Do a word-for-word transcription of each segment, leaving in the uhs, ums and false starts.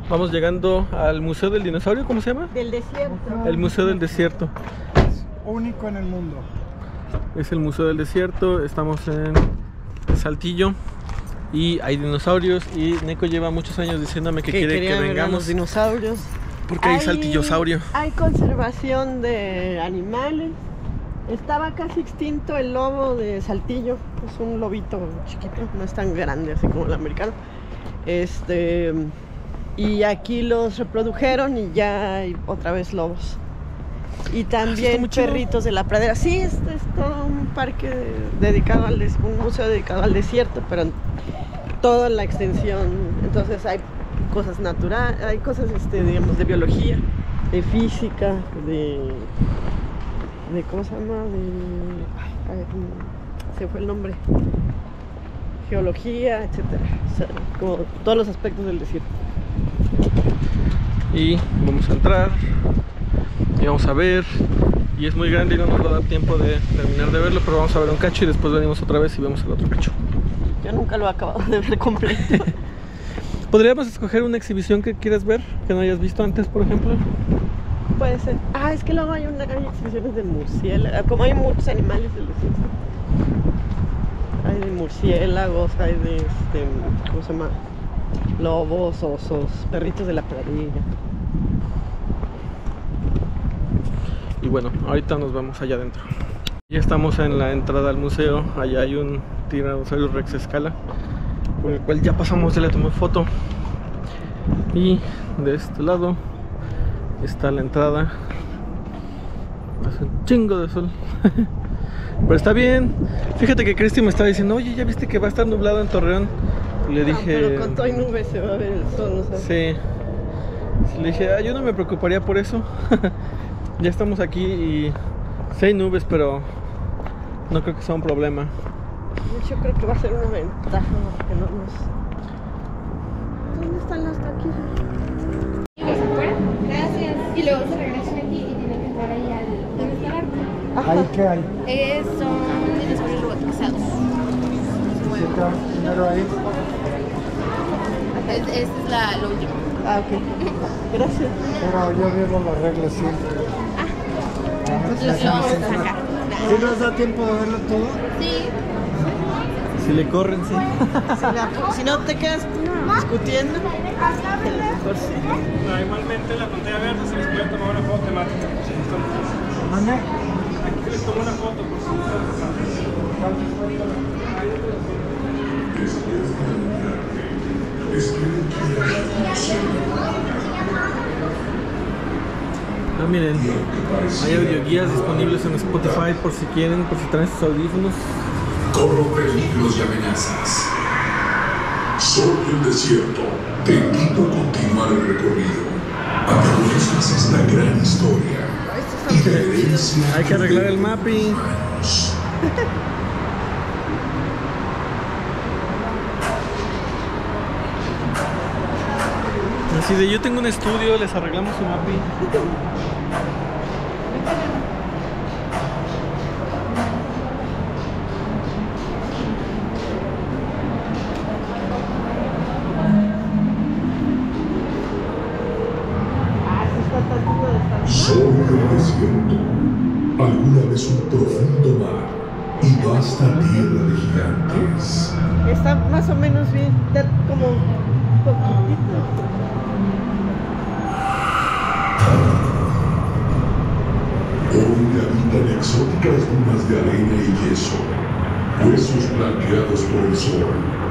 Vamos llegando al Museo del Dinosaurio, ¿cómo se llama? Del desierto. El Museo del Desierto. Es único en el mundo. Es el Museo del Desierto, estamos en Saltillo y hay dinosaurios y Neko lleva muchos años diciéndome que, que quiere que vengamos. Los dinosaurios. Porque hay, hay saltillosaurio. Hay conservación de animales. Estaba casi extinto el lobo de Saltillo. Es un lobito chiquito, no es tan grande así como el americano. Este, y aquí los reprodujeron y ya hay otra vez lobos. Y también ah, perritos de la pradera. Sí, es, es todo un parque dedicado al des, un museo dedicado al desierto, pero en toda la extensión. Entonces hay cosas naturales, hay cosas, este, digamos, de biología, de física, de, de ¿cómo se llama? De, ay, se fue el nombre. Geología, etcétera. O sea, como todos los aspectos del desierto. Y vamos a entrar y vamos a ver. Y es muy grande y no nos va a dar tiempo de terminar de verlo, pero vamos a ver un cacho y después venimos otra vez y vemos el otro cacho. Yo nunca lo he acabado de ver completo. ¿Podríamos escoger una exhibición que quieras ver, que no hayas visto antes, por ejemplo? Puede ser. Ah, es que luego hay, una, hay exhibiciones de murciélagos. Como hay muchos animales del desierto. Hay de murciélagos, hay de, este, ¿cómo se llama? Lobos, osos, perritos de la pradera. Y bueno, ahorita nos vamos allá adentro. Ya estamos en la entrada al museo. Allá hay un Tyrannosaurus Rex a escala, con el cual ya pasamos, ya le tomé foto. Y de este lado está la entrada. Hace un chingo de sol. Pero está bien. Fíjate que Cristi me estaba diciendo, oye, ¿ya viste que va a estar nublado en Torreón? Y le dije... No, pero con todo y nubes se va a ver el sol, ¿no sabes? Sí. Le dije, ah, yo no me preocuparía por eso. Ya estamos aquí y sí hay nubes, pero no creo que sea un problema. Yo creo que va a ser una ventaja que no nos... ¿Dónde están las taquillas? Y los afuera, gracias. Y luego se regresan aquí y tienen que entrar ahí al... ¿Dónde está el arco? ¿Ahí qué hay? Eh, son dinosaurios robotizados. ¿Qué hay primero ahí? Esta es la, lo último. Ah, ok. Gracias. Pero yo vivo las reglas siempre. Lo, lo vamos a sacar. ¿Sí nos da tiempo de verlo todo? Sí. Si le corren, sí. Si, la, si no te quedas discutiendo, mejor sí. Normalmente la pantalla verde se les puede tomar una foto temática. ¿Dónde? Aquí se les toma una foto por si Ah, miren, hay audioguías disponibles en Spotify por si quieren, por si traen sus audífonos. Corro peligros y amenazas. Soy el desierto. Te invito a continuar el recorrido, a que conozcas esta gran historia y la herencia. Hay que arreglar el mapping. Así de, yo tengo un estudio, les arreglamos su mapping. Soy el desierto, alguna vez un profundo mar y vasta tierra de gigantes. Está más o menos bien, como poquitito. Hoy habitan exóticas dunas de arena y yeso, huesos blanqueados por el sol.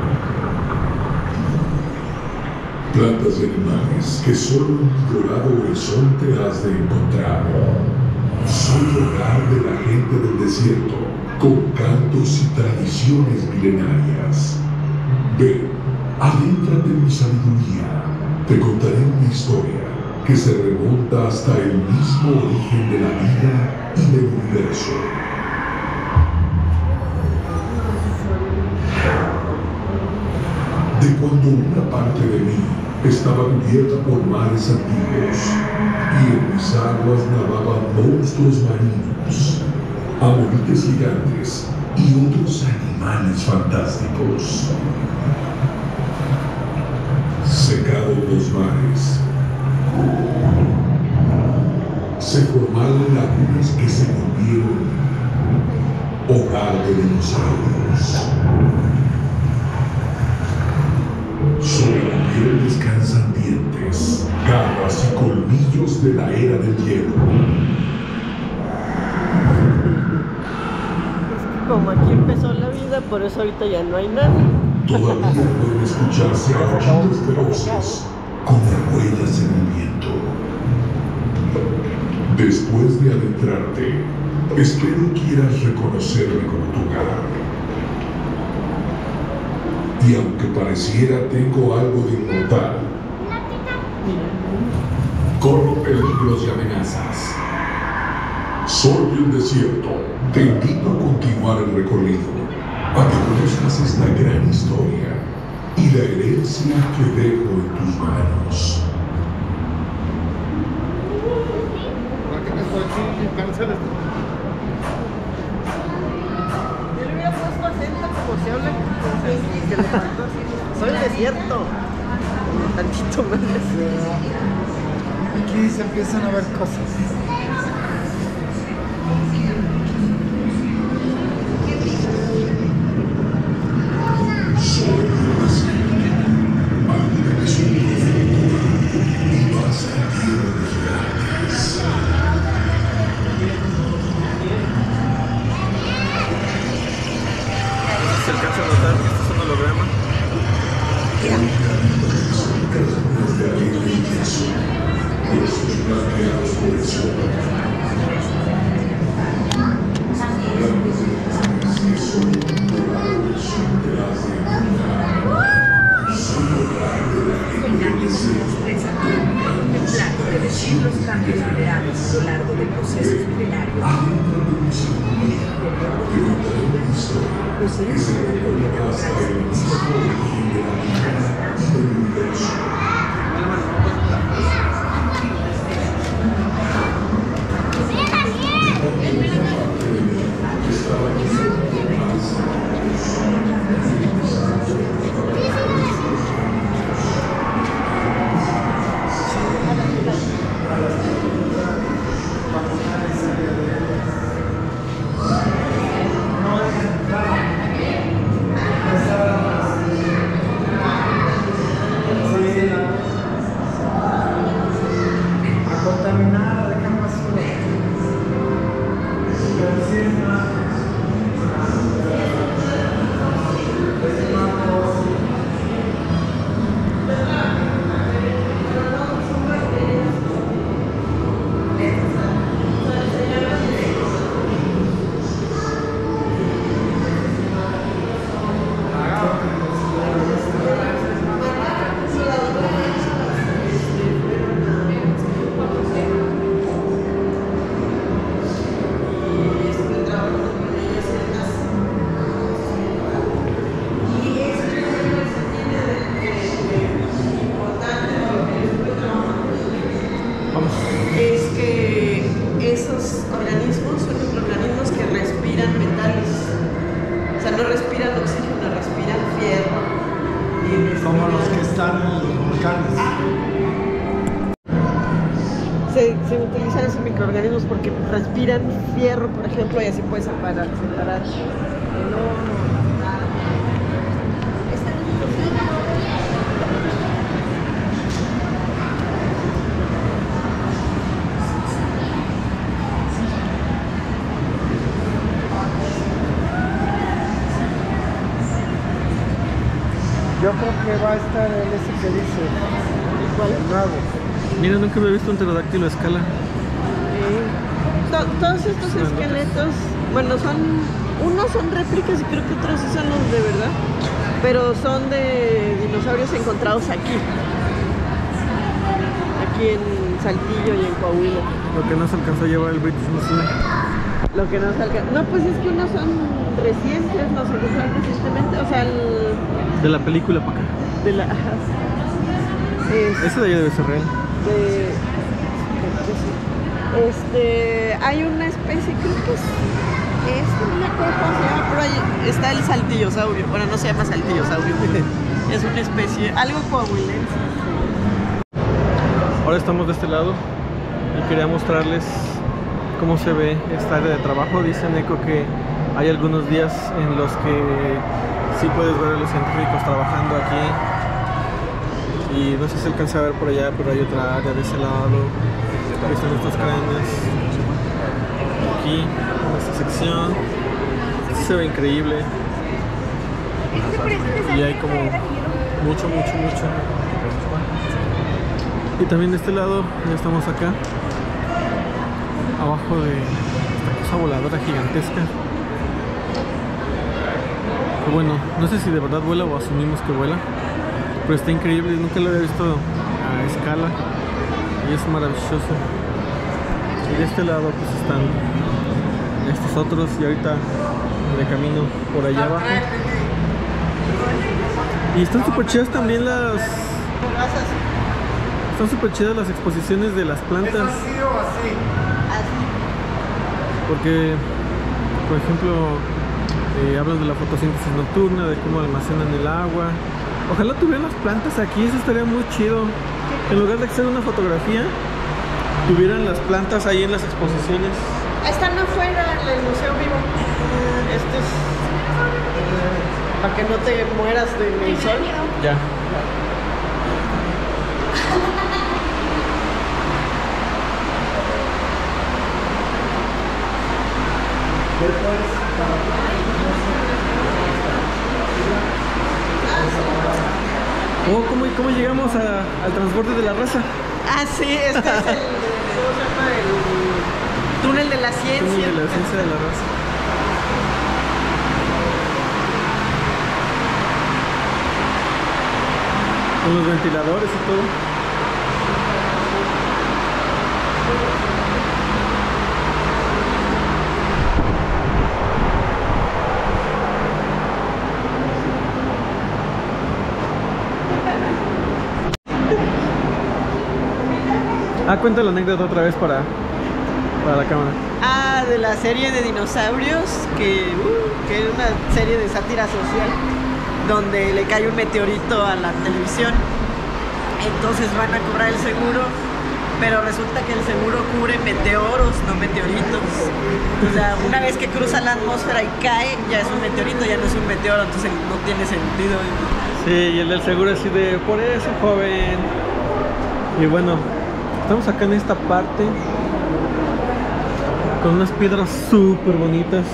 Plantas y animales que solo en un dorado horizonte has de encontrar. Soy hogar de la gente del desierto, con cantos y tradiciones milenarias. Ven, adéntrate en mi sabiduría. Te contaré una historia que se remonta hasta el mismo origen de la vida y del universo. De cuando una parte de mí estaba cubierta por mares antiguos y en mis aguas nadaban monstruos marinos, amonites gigantes y otros animales fantásticos. Secados los mares. Se formaron lagunas que se volvieron hogar de dinosaurios. Sobre la piel descansan dientes, garras y colmillos de la era del hielo. Como aquí empezó la vida, por eso ahorita ya no hay nada. Todavía pueden escucharse aullidos feroces como huellas en el viento. Después de adentrarte, espero quieras reconocerme como tu hogar. Y aunque pareciera tengo algo de inmortal, corro peligros y amenazas. Soy el desierto. Te invito a continuar el recorrido, a que conozcas esta gran historia y la herencia que dejo en tus manos. Yo le hubiera puesto acento como se habla, que le faltó así. Soy el desierto. Tantito más. Aquí se empiezan a ver cosas. Se alcanza a notar que esto es un holograma. Predecir los cambios generados a lo largo del proceso estelario. Los seres humanos podrían ahorrar Es que esos organismos son organismos que respiran metales. O sea, no respiran oxígeno, respiran fierro. Y respiran... Como los que están en los volcanes. Se, se utilizan esos microorganismos porque respiran fierro, por ejemplo, y así puedes separar, separar el oro. Yo creo que va a estar el ese que dice. ¿Cuál? El nuevo. Mira, nunca había visto un pterodáctilo a escala. Sí. To- todos estos Sí, esqueletos, bueno, son, unos son réplicas y creo que otros sí son los de verdad, pero son de dinosaurios encontrados aquí, aquí en Saltillo y en Coahuila. Lo que no se alcanzó a llevar el British Museum. Lo que no salga, no, pues es que unos son recientes, los encontraron recientemente, o sea, el, De la película para acá. de la, ajá. Es- Ese de allá debe ser real. de, este, hay una especie, creo que es, este, no me acuerdo cómo se llama, pero ahí está el saltillosaurio, bueno, no se llama saltillosaurio, es una especie, algo coahuilense. ahora estamos de este lado y quería mostrarles cómo se ve esta área de trabajo. Dice Neko que hay algunos días en los que sí puedes ver a los científicos trabajando aquí. Y no sé si se alcanza a ver por allá, pero hay otra área de ese lado. Ahí están estos cráneos. Aquí, en esta sección. Sí se ve increíble. Y hay como mucho, mucho, mucho. Y también de este lado, ya estamos acá. Abajo de esta cosa voladora gigantesca. Que bueno, no sé si de verdad vuela o asumimos que vuela. Pero está increíble, nunca lo había visto a escala y es maravilloso. Y de este lado pues están estos otros y ahorita de camino por allá abajo. Y están súper chidas también las... Están súper chidas las exposiciones de las plantas. Porque, por ejemplo, eh, hablan de la fotosíntesis nocturna, de cómo almacenan el agua. Ojalá tuvieran las plantas aquí, eso estaría muy chido. En lugar de hacer una fotografía, tuvieran las plantas ahí en las exposiciones. Están afuera en el Museo Vivo. Este es eh, para que no te mueras del sol. Ya. Oh, ¿cómo, ¿Cómo llegamos a, al transborde de la raza? Ah, sí, este es el, ¿cómo se llama? El túnel de la ciencia. Túnel de la ciencia de la raza. Con los ventiladores y todo. Ah, cuenta la anécdota otra vez para, para la cámara. Ah, de la serie de dinosaurios, que, uh, que era una serie de sátira social, donde le cae un meteorito a la televisión. Entonces van a cobrar el seguro, pero resulta que el seguro cubre meteoros, no meteoritos. O sea, una vez que cruza la atmósfera y cae, ya es un meteorito, ya no es un meteoro, entonces no tiene sentido. Sí, y el del seguro así de, por eso, joven. Y bueno, estamos acá en esta parte con unas piedras súper bonitas.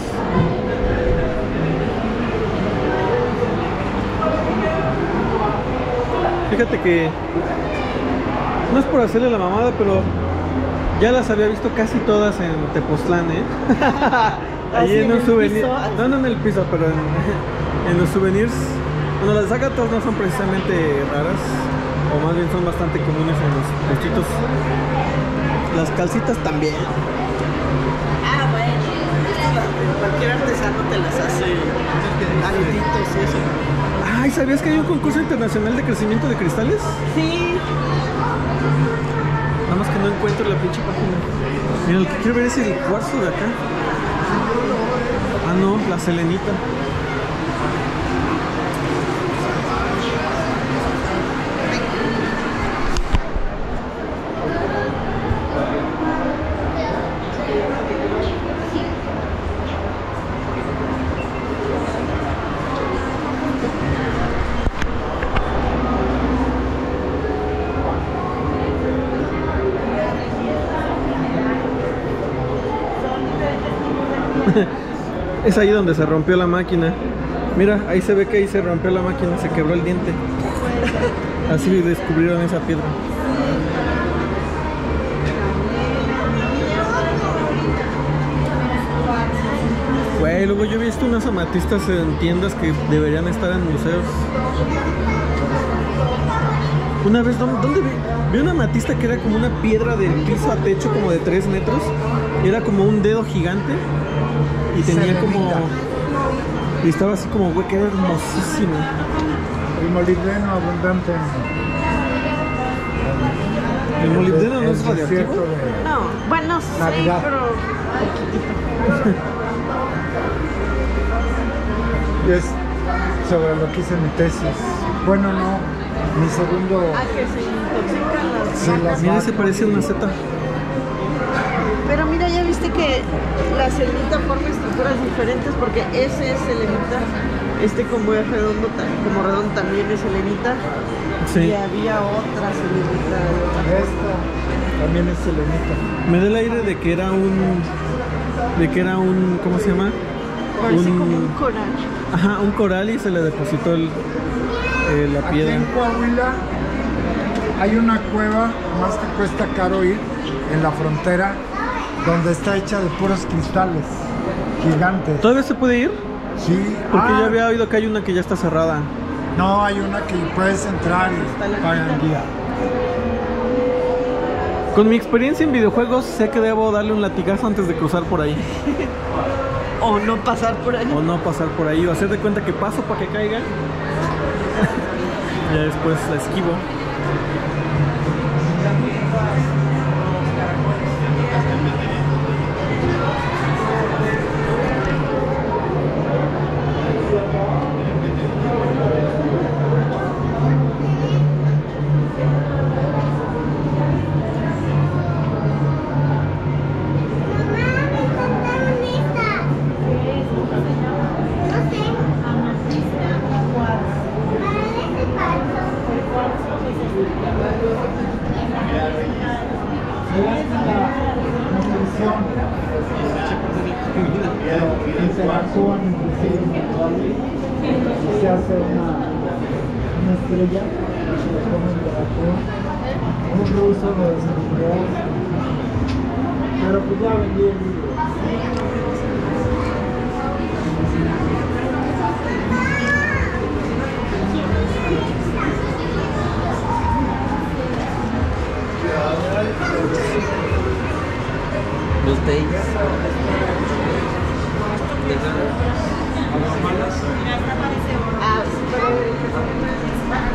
Fíjate que no es por hacerle la mamada, pero ya las había visto casi todas en Tepoztlán, ¿eh? Ahí en un souvenir. No, no en el piso, pero en, en los souvenirs. Bueno, las ágatas no son precisamente raras, o más bien son bastante comunes en los puestitos. Las calcitas también. Ah, bueno. Cualquier artesano te las hace aretitos y eso. Ay, ¿sabías que hay un concurso internacional de crecimiento de cristales? Sí. Nada más que no encuentro la pinche página. Mira, lo que quiero ver es el cuarzo de acá. Ah, no, la selenita. Es ahí donde se rompió la máquina. Mira, ahí se ve que ahí se rompió la máquina, se quebró el diente. Así descubrieron esa piedra. Güey, luego yo he visto unas amatistas en tiendas que deberían estar en museos. Una vez, ¿dónde vi? Vi una amatista que era como una piedra del piso a techo como de tres metros. Era como un dedo gigante. Y tenía como... Y estaba así como, güey, que era hermosísimo. El molibdeno abundante. ¿El molibdeno no es El radioactivo? desierto de No, bueno, sí, Navidad. pero Es sobre lo que hice mi tesis. Bueno, no. Mi segundo. Ah, que se intoxican las Sí, vacas. las Mira, vacas. se parece a una seta. Pero mira, ya viste que la selenita forma estructuras diferentes porque ese es selenita. Este como es redondo, ta- como redondo también es selenita. Sí. Y había otra selenita. Esta también es selenita. Me da el aire de que era un... De que era un... ¿Cómo se llama? Parece Un- como un coral. Ajá, un coral y se le depositó el, eh, la Aquí piedra. en Coahuila hay una cueva, más que cuesta caro ir, en la frontera, donde está hecha de puros cristales gigantes. ¿Todavía se puede ir? Sí. Porque Ah, ya había oído que hay una que ya está cerrada. No, hay una que puedes entrar y pagan guía. Con mi experiencia en videojuegos sé que debo darle un latigazo antes de cruzar por ahí. O no pasar por ahí. O no pasar por ahí, o hacer de cuenta que paso para que caiga. Ya después la esquivo. Interactúan entre sí, se hace una, una estrella, cómo interactúan, un ruso de seguridad, pero pues ya vendí el libro. Ah, sí, pero...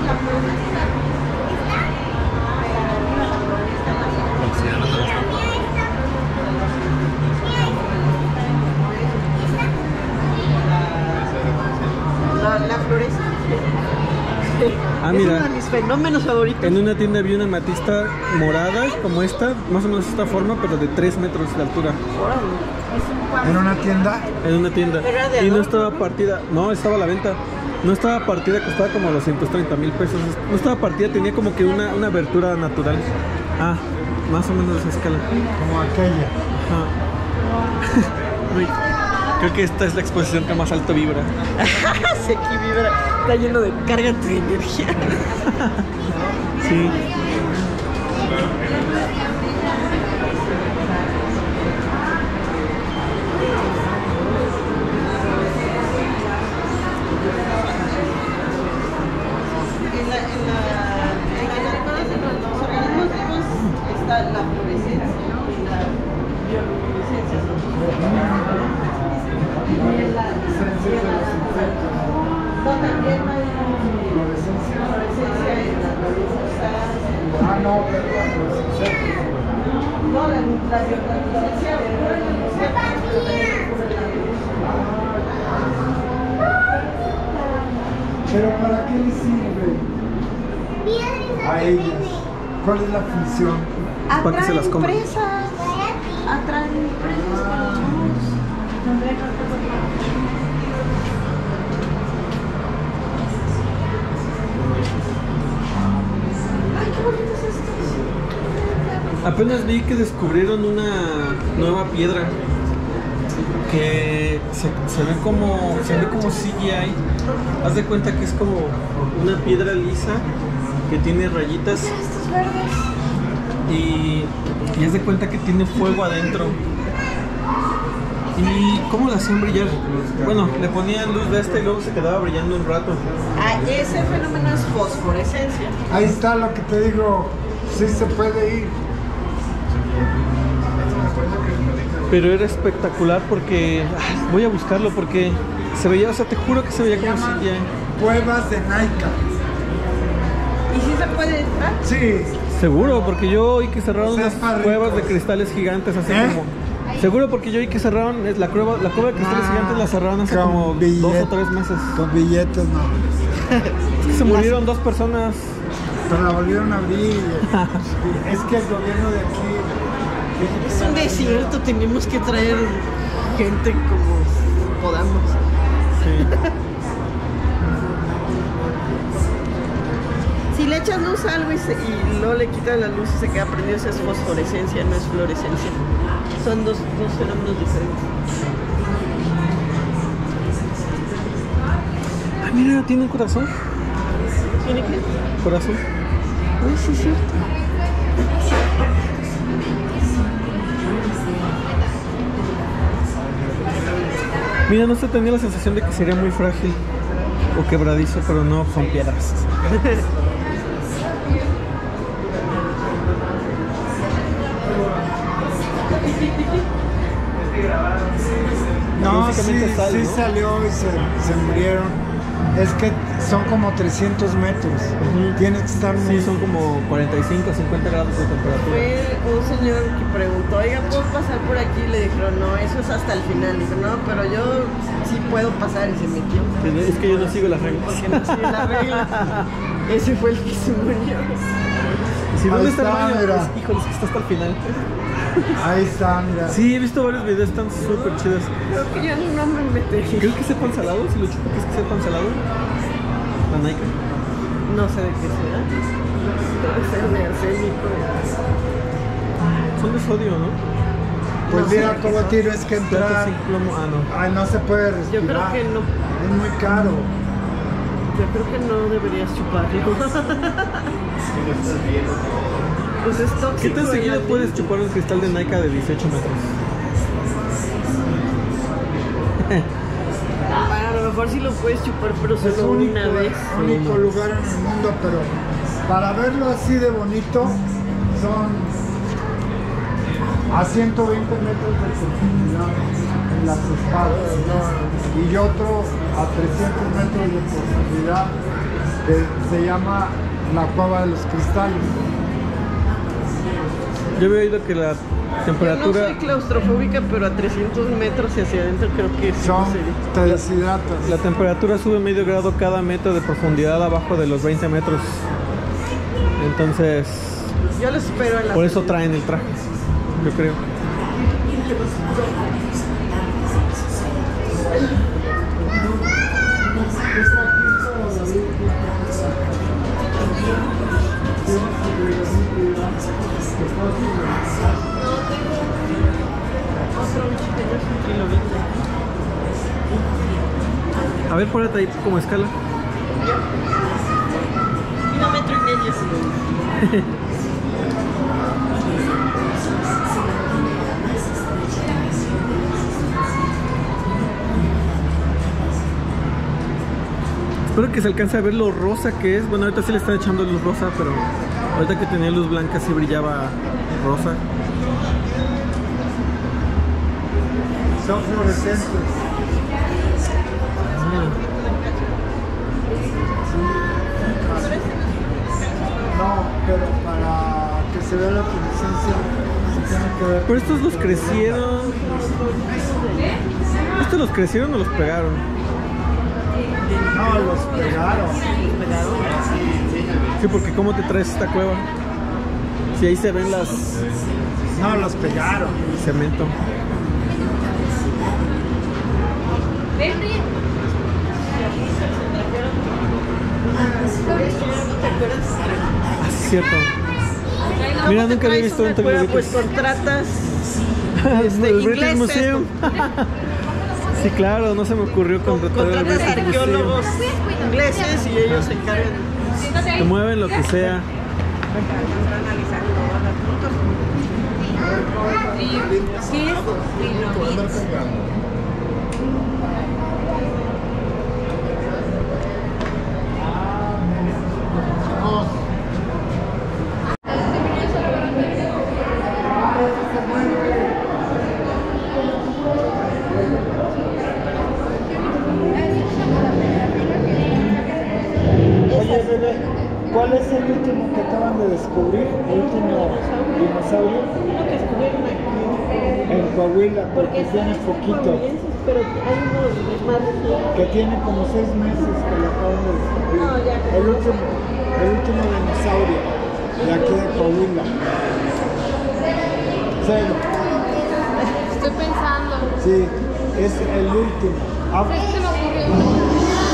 La, la floresta. Ah, Es uno mira. de mis fenómenos favoritos. En una tienda vi una amatista morada, como esta, más o menos esta forma, pero de tres metros de altura. En una tienda, En una tienda. Pero era de Y no adorno. estaba partida, no, estaba a la venta. No estaba partida, costaba como doscientos treinta mil pesos. No estaba partida, tenía como que una, una abertura natural. Ah, más o menos de esa escala. como aquella. Ajá. Uy, creo que esta es la exposición que más alto vibra. Sí, aquí vibra. Está lleno de carga de energía. Sí. En la, en la, en las cosas de los organismos vivos está la fluorescencia y la bioluminiscencia. Y en la no, también hay fluorescencia en las nebulosas. Ah, no, perdón, pues, No, la, la bioluminiscencia de la nebulosa. pero ¿para qué les sirve a ellas? ¿Cuál es la función? Para que se las coman. Atraen presas. Atraen presas para los monos. Ay, qué bonitos estos. Apenas vi que descubrieron una nueva piedra que se, se ve como se ve como C G I. Haz de cuenta que es como una piedra lisa que tiene rayitas Estos verdes. y, y haz de cuenta que tiene fuego adentro. ¿Y cómo la hacían brillar? Bueno, le ponían luz de esta y luego se quedaba brillando un rato. Ah, ese fenómeno es fosforescencia. Ahí está lo que te digo, sí se puede ir. Pero era espectacular porque ay, voy a buscarlo porque se veía, o sea, te juro que se veía Se como llaman C G I. cuevas de Naika. ¿Y si se puede entrar? Sí, Seguro, porque yo oí que cerraron O sea, unas es para cuevas de ricos. cristales gigantes así ¿Eh? como. Seguro porque yo oí que cerraron es la cueva, la cueva de cristales Ah, gigantes la cerraron hace con como billet- dos o tres meses. con billetes no. Es que se murieron dos personas. Pero la volvieron a abrir. Es que el gobierno de aquí... Es un desierto, tenemos que traer gente como podamos. Sí. Si le echas luz a algo y, se, y no le quitas la luz y se queda prendido, esa es fosforescencia, no es fluorescencia. Son dos, dos fenómenos diferentes. Ah, mira, tiene un corazón. ¿Tiene qué? Corazón. Uy, sí, es cierto. Mira, no sé, tenía la sensación de que sería muy frágil o quebradizo, pero no, son piedras. No, sí, Básicamente sal, sí ¿no? salió y se, se murieron. Es que son como trescientos metros. Ujú. Tiene que estar muy... Sí, son como cuarenta y cinco a cincuenta grados de temperatura. Fue un señor que preguntó, oiga, ¿puedo pasar por aquí? Le dijeron, no, eso es hasta el final. Dijo, no, pero yo sí puedo pasar, y se metió. Es que yo no sigo las reglas. Porque no sigue la regla. Ese fue el que se murió. Si Ahí ¿dónde está el está, baño? mira. Pues, híjole, es que está hasta el final. Ahí está, mira. Sí, he visto varios videos, están súper chidos. Creo que yo no me metería. Creo que sepan salado, si lo chupo, ¿crees que sepan salado? La Nike. No sé de qué será. Debe ser de arsénico. Son de sodio, ¿no? Pues No mira sé. cómo tienes que Plata entrar. sin plomo. Ah, no. Ay, no se puede Yo respirar. creo que no. Es muy caro. Yo creo que no deberías chuparlo. Pues es tóxico. ¿Qué tan seguido el puedes ambiente. chupar un cristal de Nike de dieciocho metros? A lo mejor sí lo puedes chupar, pero Es solo único, una vez. único lugar en el mundo, pero para verlo así de bonito son a ciento veinte metros de profundidad en las espaldas y otro a trescientos metros de profundidad que se llama la cueva de los cristales. Yo había oído que la Yo no temperatura... soy claustrofóbica, pero a trescientos metros y hacia adentro creo que sí Son, sería. te deshidratas. La temperatura sube medio grado cada metro de profundidad abajo de los veinte metros. Entonces, Yo lo espero en la por eso salida. traen el traje, yo creo. A ver, ponete ahí como escala. Una metro y medio. Espero que se alcance a ver lo rosa que es. Bueno, ahorita sí le están echando luz rosa, pero ahorita que tenía luz blanca sí brillaba rosa. Son fluorescentes. No, pero para que se vea la fluorescencia se tiene que ver. Pero estos los crecieron. ¿Estos los crecieron o los pegaron? No, los pegaron. Sí, porque ¿cómo te traes esta cueva? Si ahí se ven las No, los pegaron. cemento. Ah, sí, es cierto. Mira, nunca había visto un Pues Pues contratas este, el British ingleses, Museum. Sí, claro, no se me ocurrió con- contratar el contratas British Museum. arqueólogos ingleses y ellos se encargan. Te mueven lo que sea. Oye, bebé, ¿cuál es el último que acaban de descubrir el último dinosaurio Uno que descubrieron aquí. en Coahuila, porque Porque tiene sí, poquito, coahuilenses, pero hay unos más recientes. que tiene como seis meses que lo acaban de descubrir. No, ya. El último, el último dinosaurio de aquí de Coahuila. Cero. Estoy pensando. Sí, es el último. Ah, ¿Sabes qué se me ocurrió?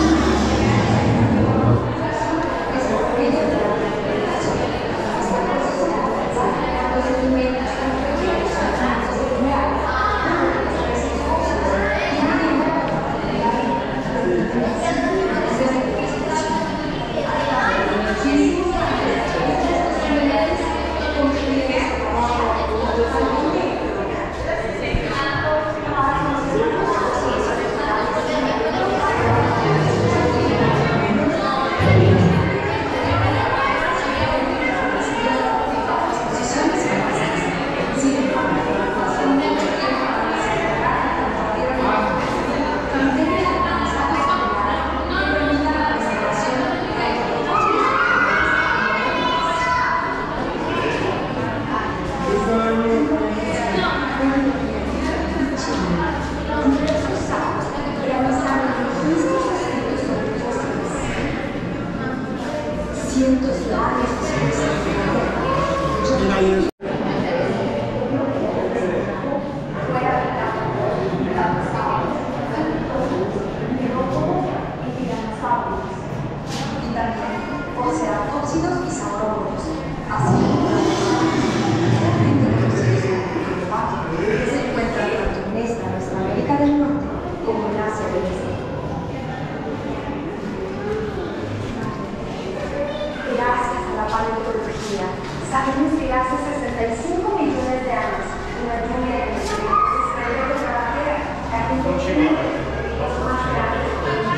Sabemos que hace sesenta y cinco millones de años, una lluvia de meteoritos estrelló contra la Tierra, el continente más grande.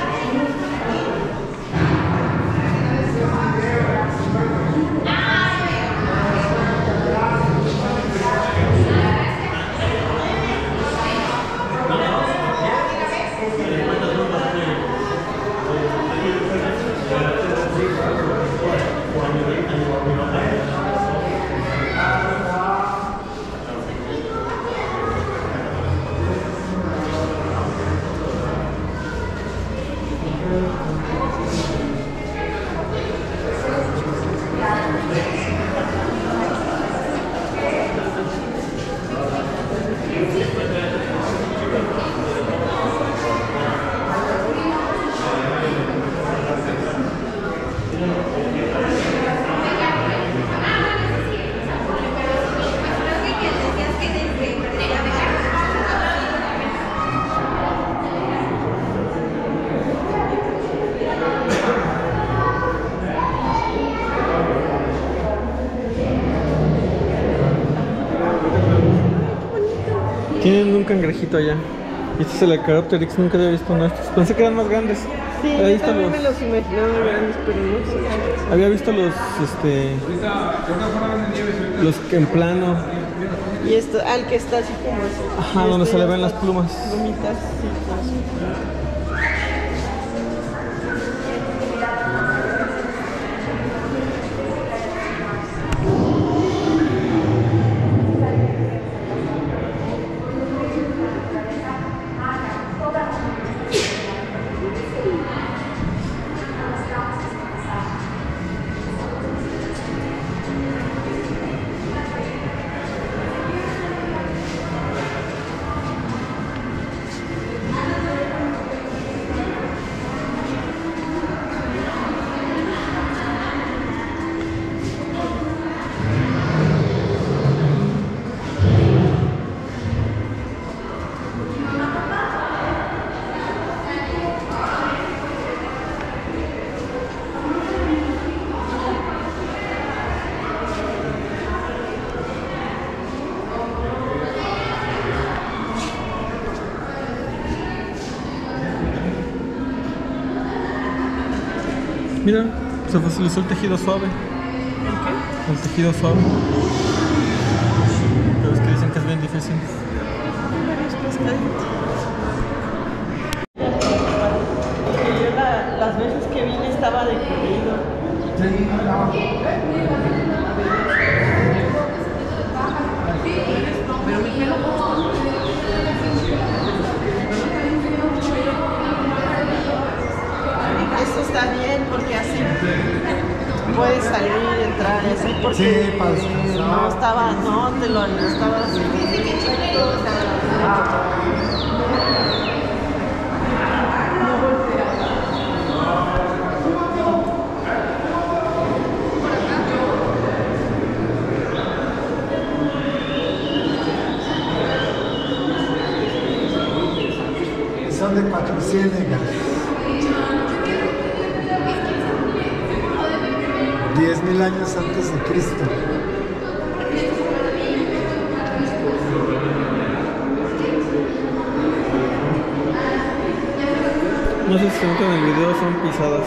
Tienen un cangrejito allá. Y este es el Archaeopteryx, nunca había visto uno de estos. Pensé que eran más grandes. Sí, Había yo visto también los, me los imaginaba grandes, pero no sé. había visto los, este, los que en plano. Y esto, al que está así como así. Ajá, Y donde este se le ya ven está las plumas. Plumitas, sí, claro. Mira, se fosilizó el tejido suave. ¿El qué? El tejido suave. Pero es que dicen que es bien difícil. Varios pescaditos. Yo la- las veces que vine estaba de corrido. porque Sí, para descansar. no estaba, no, te lo estaba así. Son de Cuatro Ciénegas. Diez mil años antes de Cristo. No sé si se nota en el video, son pisadas.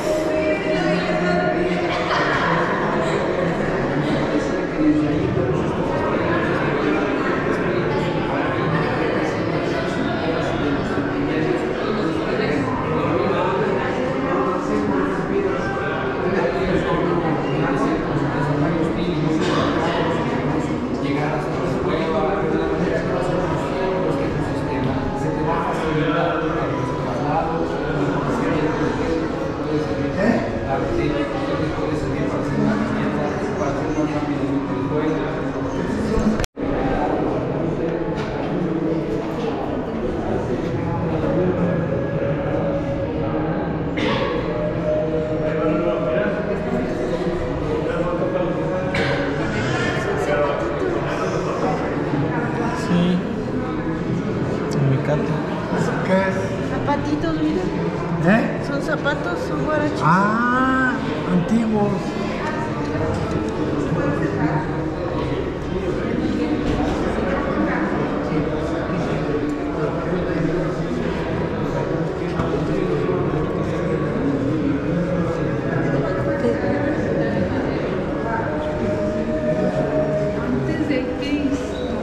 Sí, me encanta. ¿Qué es? Zapatitos, mira. ¿Eh? Son zapatos, son guaraches. Ah, antiguos. Antes de Cristo.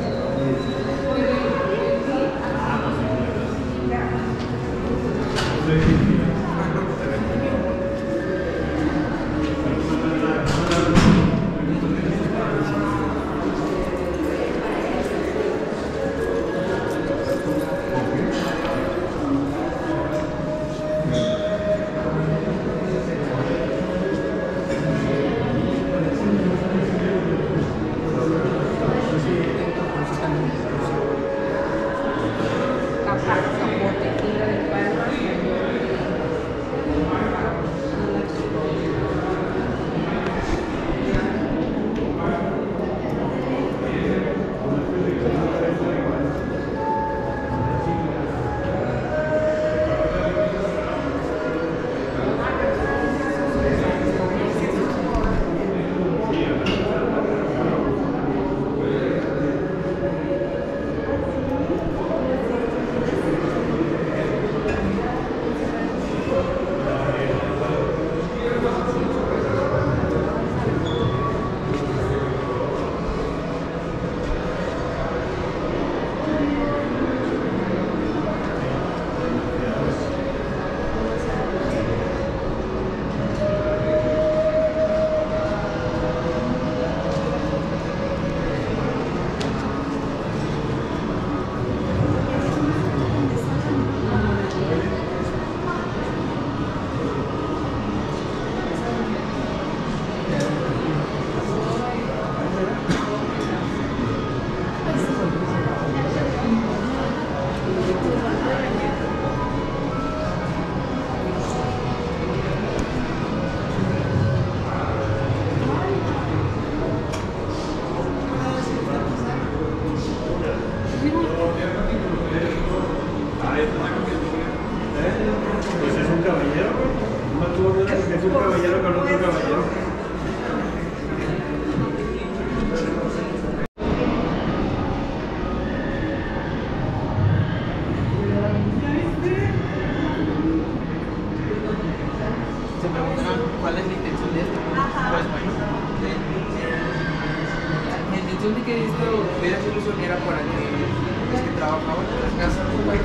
intención de que esto hubiera solución era para que los que trabajaban en las casas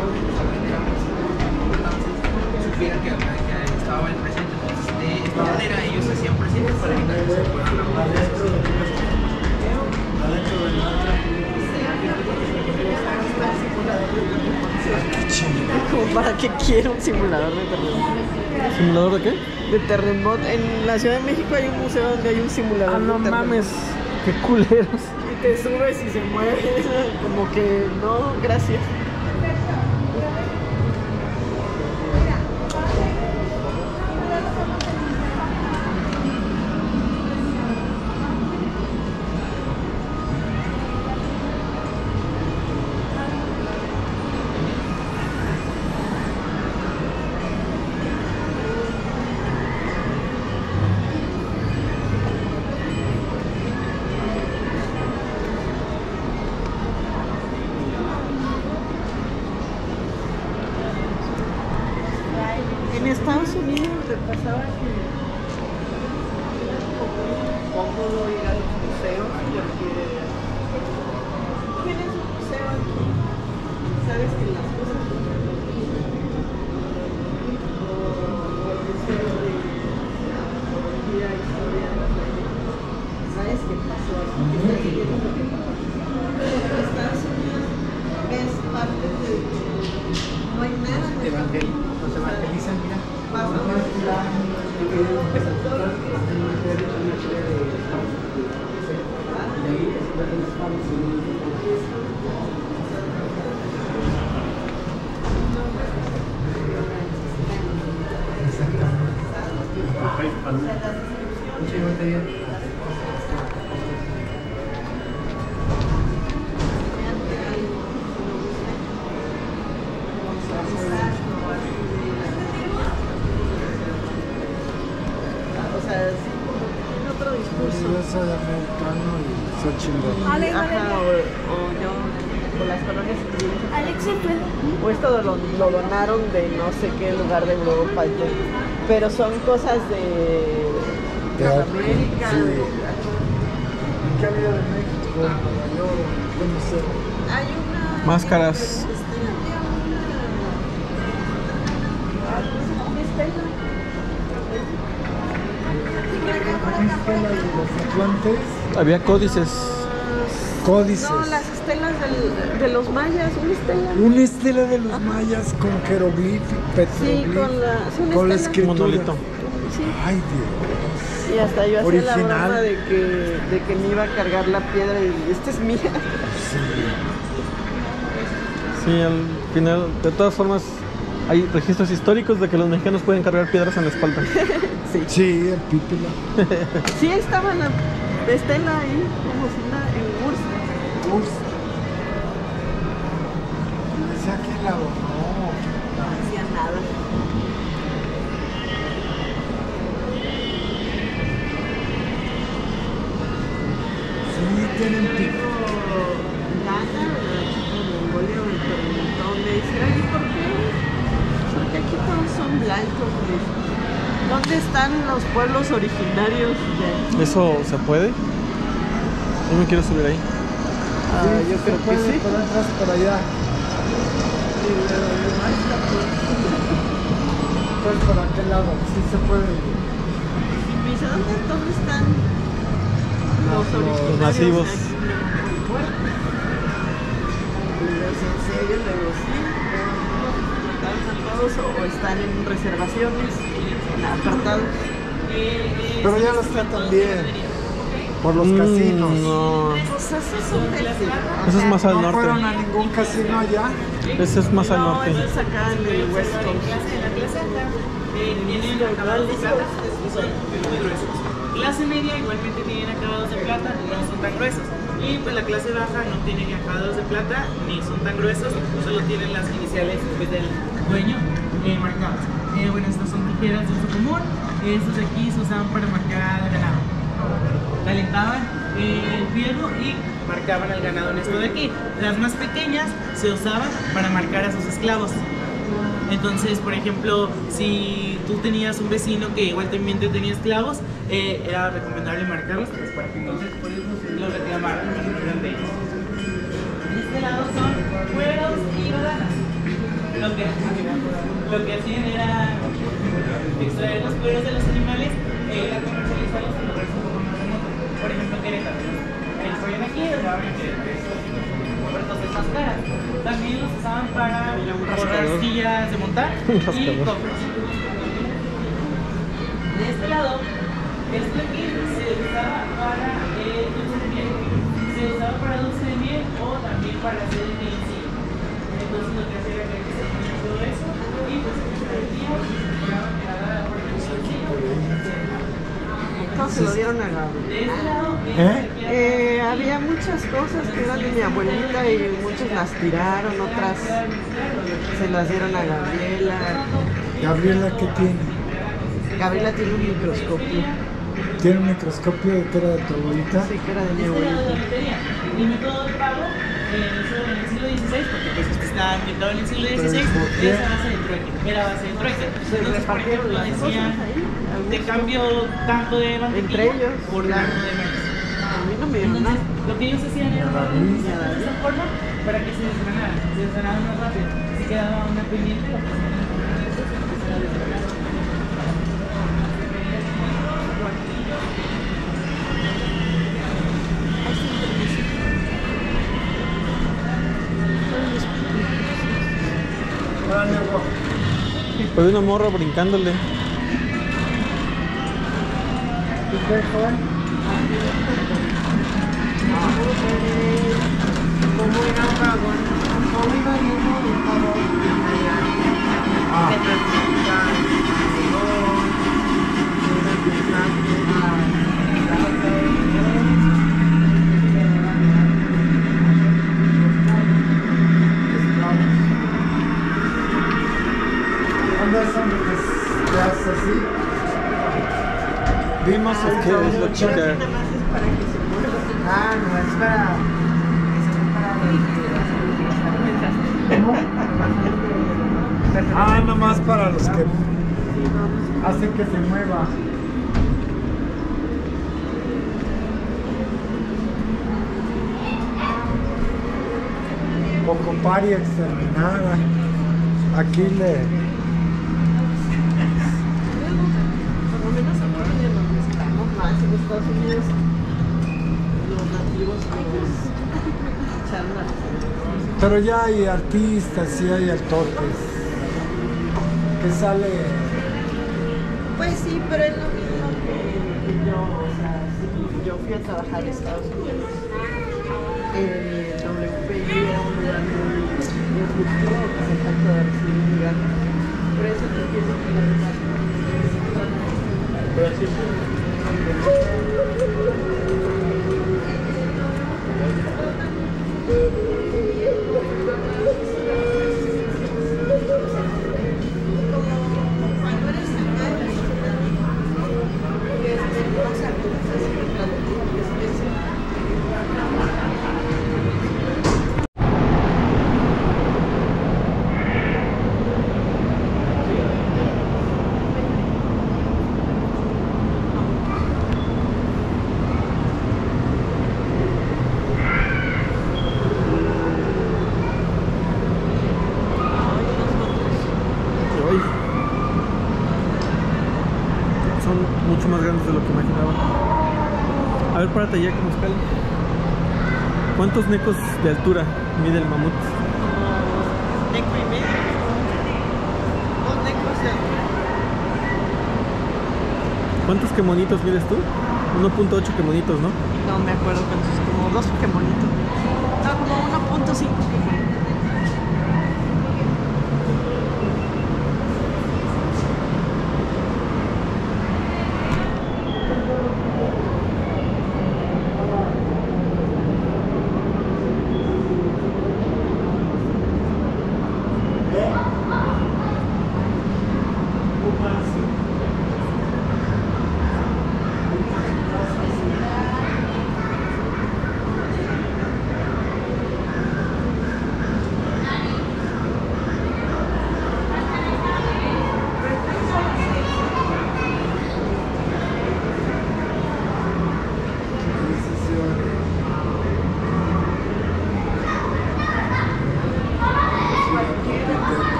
supieran que, que estaba el presente. Entonces, de esta manera ellos se hacían presentes para evitar que se fueran a la Como para qué quiero un simulador de terremoto. ¿Simulador de qué? De terremoto. En la Ciudad de México hay un museo donde hay un simulador Ah, no de terremoto. mames. Qué culeros. Y te subes y se mueve. Como que no, gracias. En Estados Unidos te pasaba que era como cómodo ir a los museos porque tienes un museo aquí, sabes que las cosas o el museo de antropología, historia, sabes qué pasó aquí, que estás viviendo lo que pasó. Pero en Estados Unidos ves parte de no hay nada. Evangelio. Nos evangelizan, mira. Eso de americano y ser chingón. Ale, Ajá, Ale. o, o yo, o las colonias ingleses. Alex se fue. O esto lo, lo donaron de no sé qué lugar de Europa, y todo. Pero son cosas de, De de arte, América. sí. de- ¿Qué había de México? Nueva York, no sé. Hay una... Máscaras. Este, había una... ah, no sé, una estela. Una estela de los Atlantes, Había códices. códices. No, las estelas del- de los mayas, una estela. Una estela de los mayas con jeroglífico, Sí, petroglífico, con la, sí, una con la estela. escritura. Monolito. Sí. Ay, Dios. Y hasta yo hacía la Original. broma de que, de que me iba a cargar la piedra y esta es mía. Sí. Sí, al final, de todas formas, hay registros históricos de que los mexicanos pueden cargar piedras en la espalda. Sí. Sí, el pípila. Sí, estaba la estela ahí, como si nada, en Urs. Urs. Decía que la donó. No hacía nada. Sí, tienen pico. Gana, en Mongolia me preguntó, me dice, oye, ¿por qué? Porque aquí todos son blancos. Me dice. ¿Dónde están los pueblos originarios de...? ¿Eso se puede? Yo me quiero subir ahí. Ah, Sí, yo se creo que puede, sí. pero entras por allá. Y luego, ahí está, pues. Entonces, ¿por aquel lado? Sí se puede. Y me dice, ¿dónde, dónde están los Los originarios? nativos. Aquí, en el puerto. Y les enseño, le digo, sí, mataron a todos o, o están en reservaciones, apartados. Pero ya los tratan bien. Por los Mm, casinos. No, Pues eso es un éxito. eso es más al ¿No fueron a norte. ningún casino allá? Ese es más al No, norte. eso es acá en el West Coast. La clase alta eh, tienen acabados de plata y son muy gruesos. Clase media igualmente tienen acabados de plata, no son tan gruesos. Y pues la clase baja no tiene ni acabados de plata ni son tan gruesos, solo tienen las iniciales pues, del dueño eh, marcadas. Eh, bueno, estas son tijeras de uso común, estos de aquí se usaban para marcar al ganado. Calentaban eh, el fierro y marcaban al ganado en esto de aquí. Las más pequeñas se usaban para marcar a sus esclavos. Entonces, por ejemplo, si tú tenías un vecino que igual también te tenía esclavos, eh, era recomendable marcarlos pues, para que entonces por eso lo reclamaran cuando no eran de ellos. De este lado son cueros y bananas. Lo que, lo que hacían era extraer los cueros de los animales e ir a comercializarlos en lugares un poco más remotos. Por ejemplo, Querétaro. Ellos vayan aquí y los llevaban en Querétaro. Entonces, más caras. También los usaban para forrar sillas de montar y cofres. De este lado, esto aquí se usaba para el uso de para hacer el ensillo. Entonces lo que hacía era que se ponía todo eso y pues se día cada Todos se lo dieron a Gabriela. ¿Eh? Eh, había muchas cosas que eran de mi abuelita y muchas las tiraron, otras se las dieron a Gabriela. Gabriela, ¿qué tiene? Gabriela tiene un microscopio. ¿Tiene un microscopio de que era de tu abuelita? Sí, que era de mi Esta era la abuelita. lotería. El método de pago eh, eso en el siglo dieciséis, porque pues este estaba inventado en el siglo dieciséis, ¿Por qué? es a base de trueque, era a base de trueque. Se Entonces, por repartieron ejemplo, las decían, cosas ahí. te cambio tanto de mantequilla Entre ellos, por claro. tanto de maíz. A mí no me dieron Entonces, nada. lo que ellos hacían era organizarlo de esa forma para que se desgranara, se desgranara más rápido. Si quedaba una pendiente, lo ponían en el eso y se empezaba a desgranar. Pues una morra brincándole. ¿Cómo era un vagón? ¿Cómo iba yendo de un vagón? Ah. De transportar, ¿Dónde es donde te, te haces así? Vimos el ¿Qué es lo chica? Nada más es para que se mueva. Ah, no, es para... Ah, nomás para los que hacen que se mueva. Ocupar y exterminada. Aquí le... Por lo menos ahora ya no necesitamos más en Estados Unidos. Los nativos pues echaron a los Pero ya hay artistas y hay actores que sale... Pues sí, pero es lo mismo que yo, o sea, sí, yo fui a trabajar a Estados Unidos. El W P I era un lugar muy disruptivo, pues el facto de recibir migrantes. Por eso te empiezo a preguntar. Cuando eres salvaje, los artistas y los traductores, Ay. Son mucho más grandes de lo que imaginaba. A ver, párate ya como escala. ¿Cuántos necos de altura mide el mamut? como neco y medio, dos necos de altura. ¿Cuántos quemonitos mides tú? uno punto ocho quemonitos, ¿no? No me acuerdo cuántos, como dos quemonitos. No, como uno punto cinco quemonitos.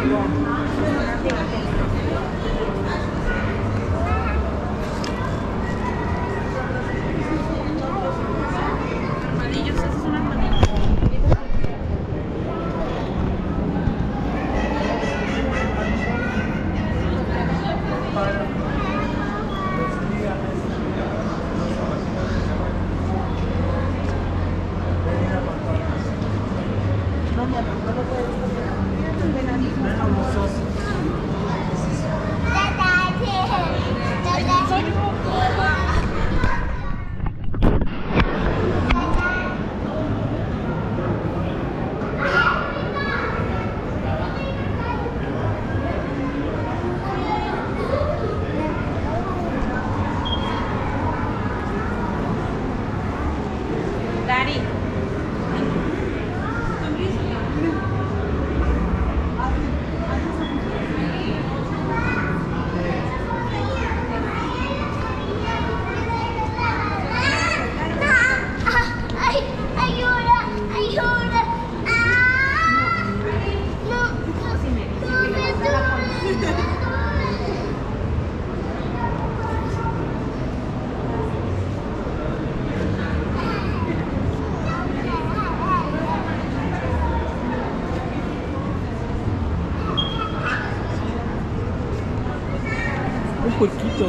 Armadillos, esos son armadillos. Daddy. Ay, ayuda, ayuda. Ah, no, no me toques. Un puerquito.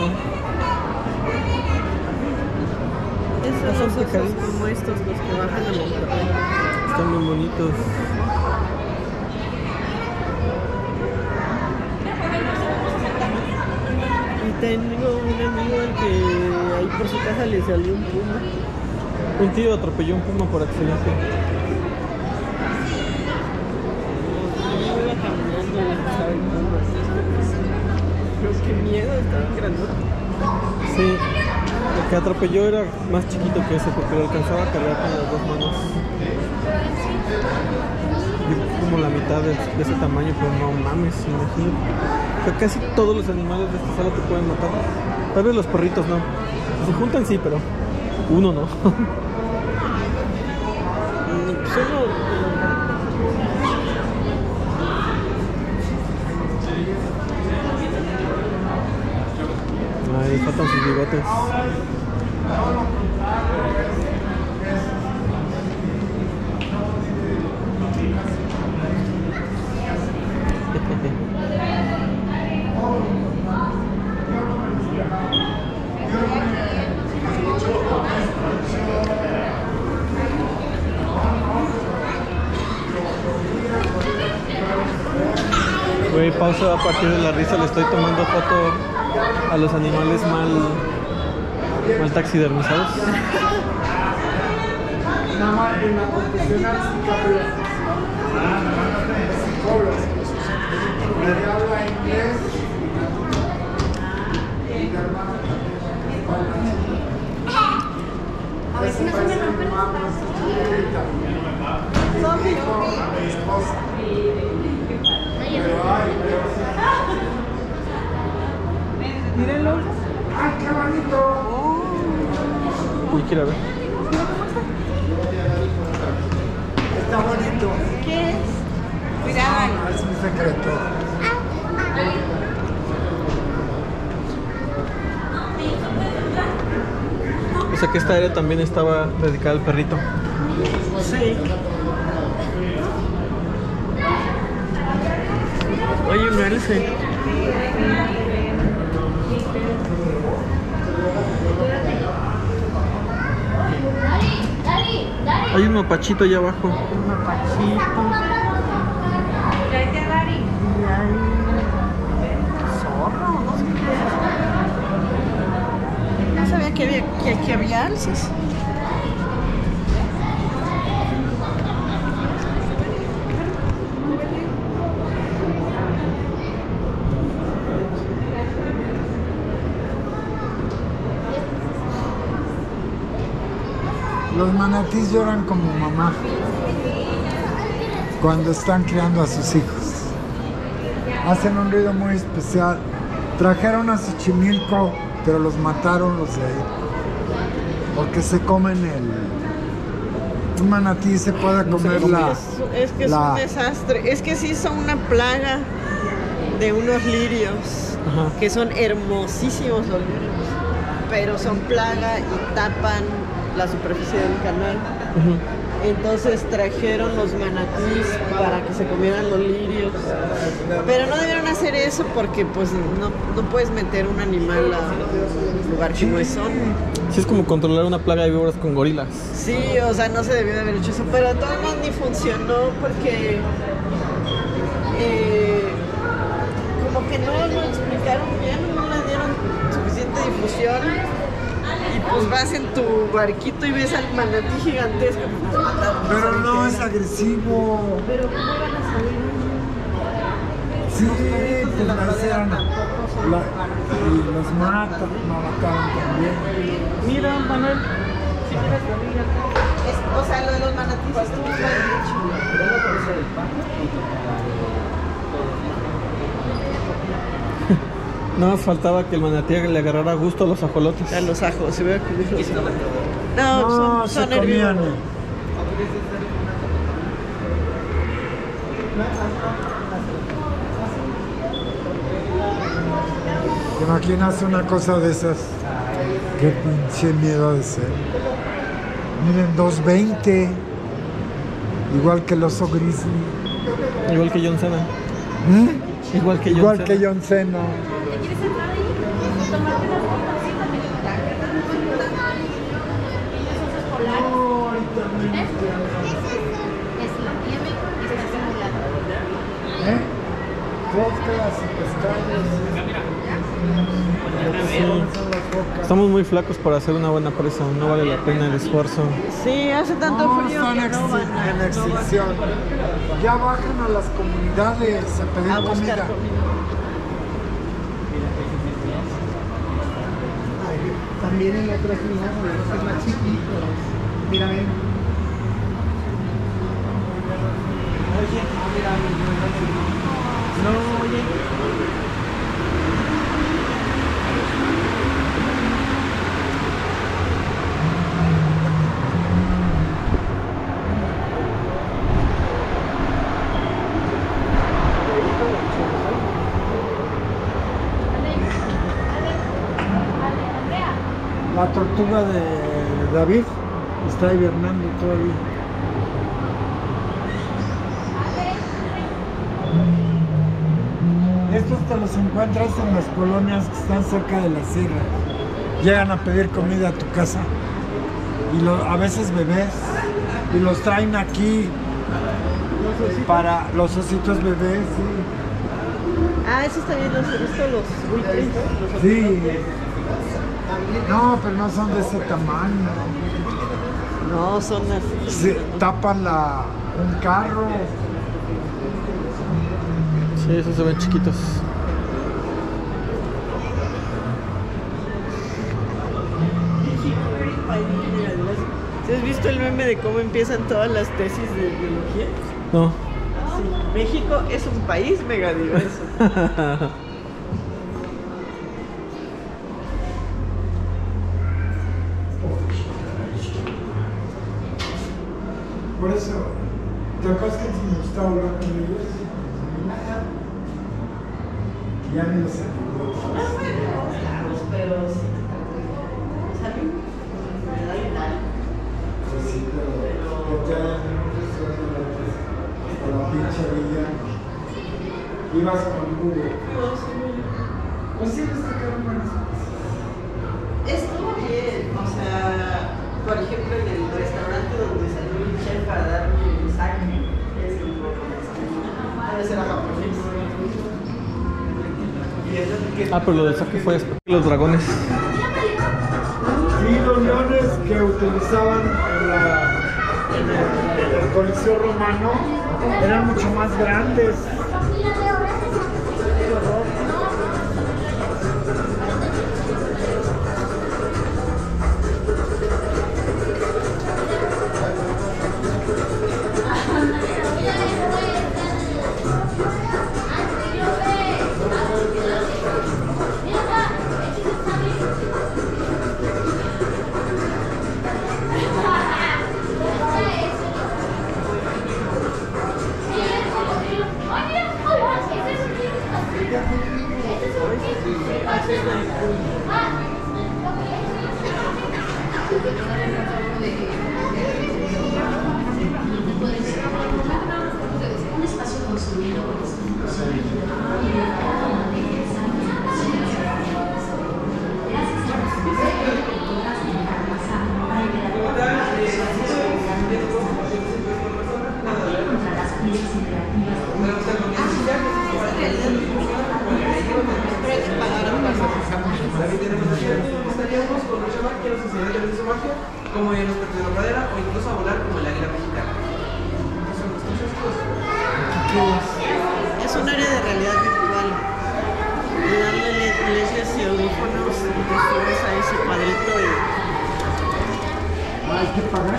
Esos Son osos pecaditos. como estos, los que bajan a Monterrey. Están bien bonitos. Y tengo un amigo al que ahí por su casa le salió un puma. Un tío atropelló un puma por accidente. Yo iba caminando y estaba el puma. Pero qué miedo, está bien grandote. Sí, el que atropelló era más chiquito que ese porque lo alcanzaba a cargar con las dos manos. Yo como la mitad de, de ese tamaño, pero no mames, imagínate. O sea, casi todos los animales de esta sala te pueden matar. Tal vez los perritos no. Si se juntan sí, pero uno no. Solo Ay, les faltan sus bigotes. Güey, pausa a partir de la risa, le estoy tomando foto a los animales mal, mal taxidermizados. Nada más en la profesional ella habla inglés y mi hermana A ver si no se me rompen las manos. mi esposa. Pero ay, mírenlo. ¡ay, qué bonito! Uy, quiero ver. Está bonito. ¿Qué es? Ah, es mi secreto. O sea que esta área también estaba dedicada al perrito. Sí. Oye, un alce. Hay un mapachito allá abajo. Un mapachito. Tráete a Dari. Y hay zorro, no sé qué es. No sabía que había, que aquí había alces. Los manatís lloran como mamá cuando están criando a sus hijos. Hacen un ruido muy especial. Trajeron a Xochimilco, pero los mataron los de ahí. Porque se comen el... Un manatí se puede comer la... Es, es que es la- un desastre. Es que sí son una plaga de unos lirios. Ajá. Que son hermosísimos los lirios, pero son plaga y tapan la superficie del canal. Uh-huh. Entonces trajeron los manatís para que se comieran los lirios, pero no debieron hacer eso porque pues no, no puedes meter un animal a un lugar que no es zona. Sí, es como controlar una plaga de víboras con gorilas. Sí, o sea, no se debió de haber hecho eso, pero de todos modos ni funcionó porque eh, como que no lo explicaron bien, no le dieron suficiente difusión. Y pues vas en tu barquito y ves al manatí gigantesco. Pero no es agresivo. Pero ¿cómo van a saber? Sí, pues la hicieron. La, y los matan, no mataron también. Mira, Manuel. Es, o sea, lo de los manatíes estuvo mal hecho. No más faltaba que el manatí le agarrara gusto a los ajolotes. A los ajos, se ve que dijo. No, no, son, son herbívoros. ¿Te imaginas una cosa de esas? Qué pinche miedo de ser. Miren, dos veinte. Igual que el oso grizzly. Igual que John Cena. ¿Mm? Igual que Igual John que Cena. John Cena. ¿Quieres entrar ahí? Tomarte una foto. No, ahorita no. Es la nieve y está simulado. ¿Eh? Focas y pescados. Estamos muy flacos para hacer una buena presa, no vale la pena el esfuerzo. Sí, hace tanto No, frío están que no van a, en no extinción. Ya bajan a las comunidades a pedir van a buscar comida. comida. También en otras líneas, es más chiquito. Mira, ven. Oye, mira, no, oye. La tortuga de David está hibernando todavía. Estos te los encuentras en las colonias que están cerca de la sierra. Llegan a pedir comida a tu casa y lo, a veces bebés y los traen aquí para los ositos bebés. Sí. Ah, eso está bien, los he visto los buitres. Los Sí. No, pero no son de ese tamaño. No, son así. Se tapan la, un carro. Sí, esos se ven chiquitos. ¿Sí has visto el meme de cómo empiezan todas las tesis de biología? No. Sí. México es un país megadiverso. Por eso, ¿te acuerdas que me gustaba hablar con ellos? Ya ni los saludó. Ah, bueno, claro, pero sí. ¿Saben? Me da igual. Pues sí, pero ya hasta la pinche villa. Ibas con Hugo. Pues sí, les tocaron buenas cosas. Estuvo bien, o sea, por ejemplo, en el restaurante donde salió el chef para darme el sake, es el debe ser japonés. Ah, pero lo del saque fue después. Los dragones. Y los leones que utilizaban en, la, en el, el Coliseo Romano eran mucho más grandes. Oye, Un espacio construido por distintos como en los perros de madera o incluso a volar como el águila mexicana. Es un área de realidad virtual. De darle lentes y audífonos y te subes a ese cuadrito y... ¿Hay que pagar?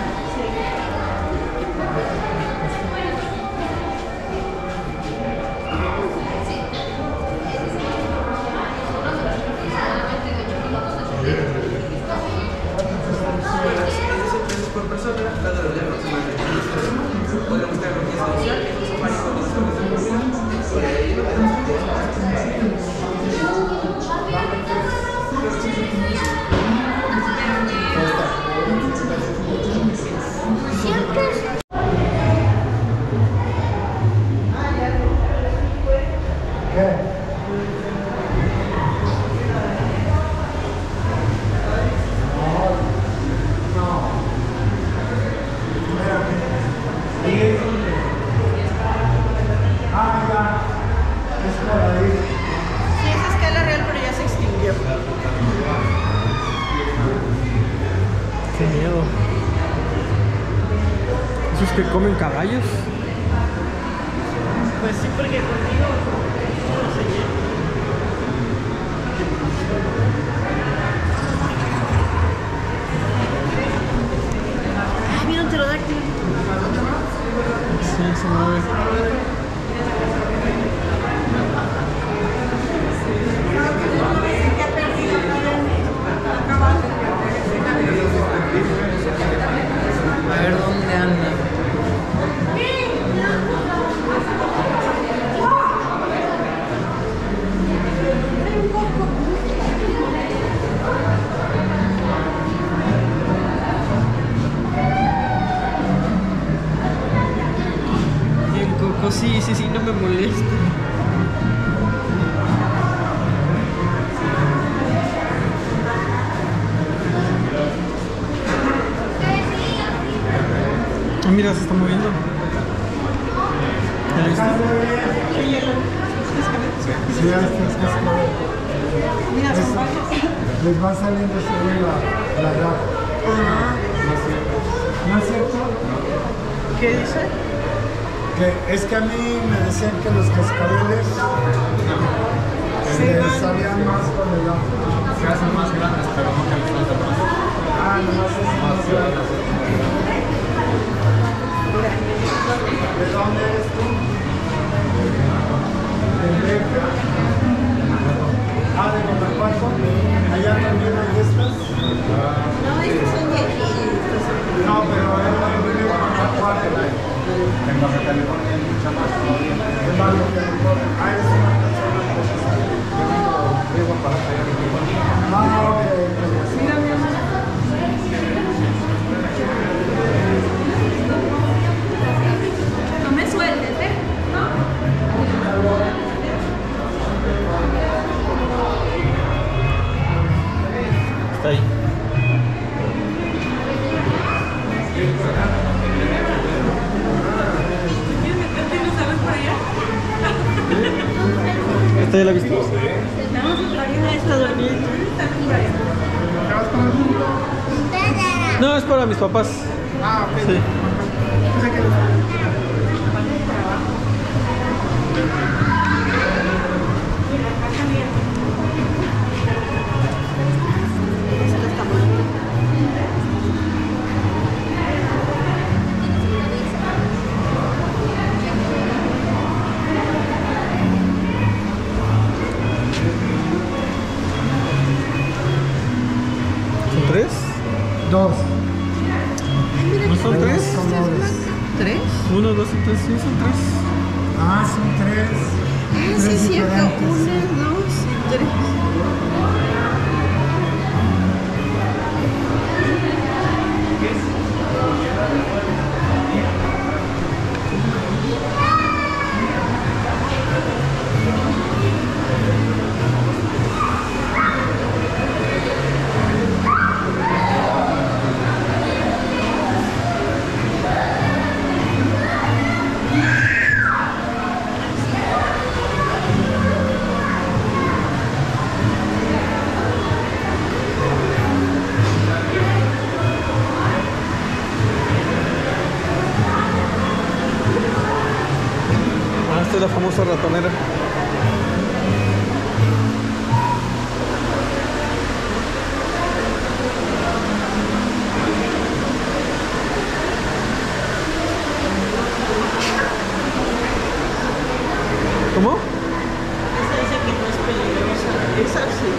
Por persona, la duración aproximadamente podemos buscar cualquier solución, incluso varias condiciones de Sí, es escala real, pero ya se extinguió. Qué miedo. ¿Esos que comen caballos? Pues sí, porque contigo no sé qué. Ah, mira un pterodáctilo. Sí, se mueve. A ver dónde anda. El coco, sí, sí, sí, no me molesta. Ah, mira, se está moviendo. ¿Ya viste? Sí, ya estás cascabel. Mira, son Eso. varios. Les va saliendo sobre la, la gata. Ah, ¿No es cierto? ¿qué dice? Que es que a mí me decían que los cascabeles les salían más con el agua. Se hacen más grandes, pero no que les falta más. Ah, nomás es más grande. ¿De dónde eres tú? ¿De Grecia? Ah, de Guanajuato. ¿Allá también hay estas? No, estos son de aquí. No, pero él vive en Guanajuato. En Baja California hay mucha más todavía. En Baja California. Ah, es una persona que está. Yo vivo para allá en California. Ah, ok. Mira, mi hermana. No me sueltes, ¿eh? Está ahí. ¿Quieres meterte y no sabes por allá? ¿Esta ya la viste? Vamos a traer a esta dormida. No, es para mis papás. Ah, ok. Sí. Pensé que Esta está muy bien. ¿Son tres? dos. ¿No son De tres? dos colores. ¿Tres? Uno, dos y tres, sí, son tres. Ah, son tres. Ah, sí, Tres es cierto. dentes. Una, dos y tres. Esta es la famosa ratonera. ¿Cómo? Esa dice que no es peligrosa. Esa sí.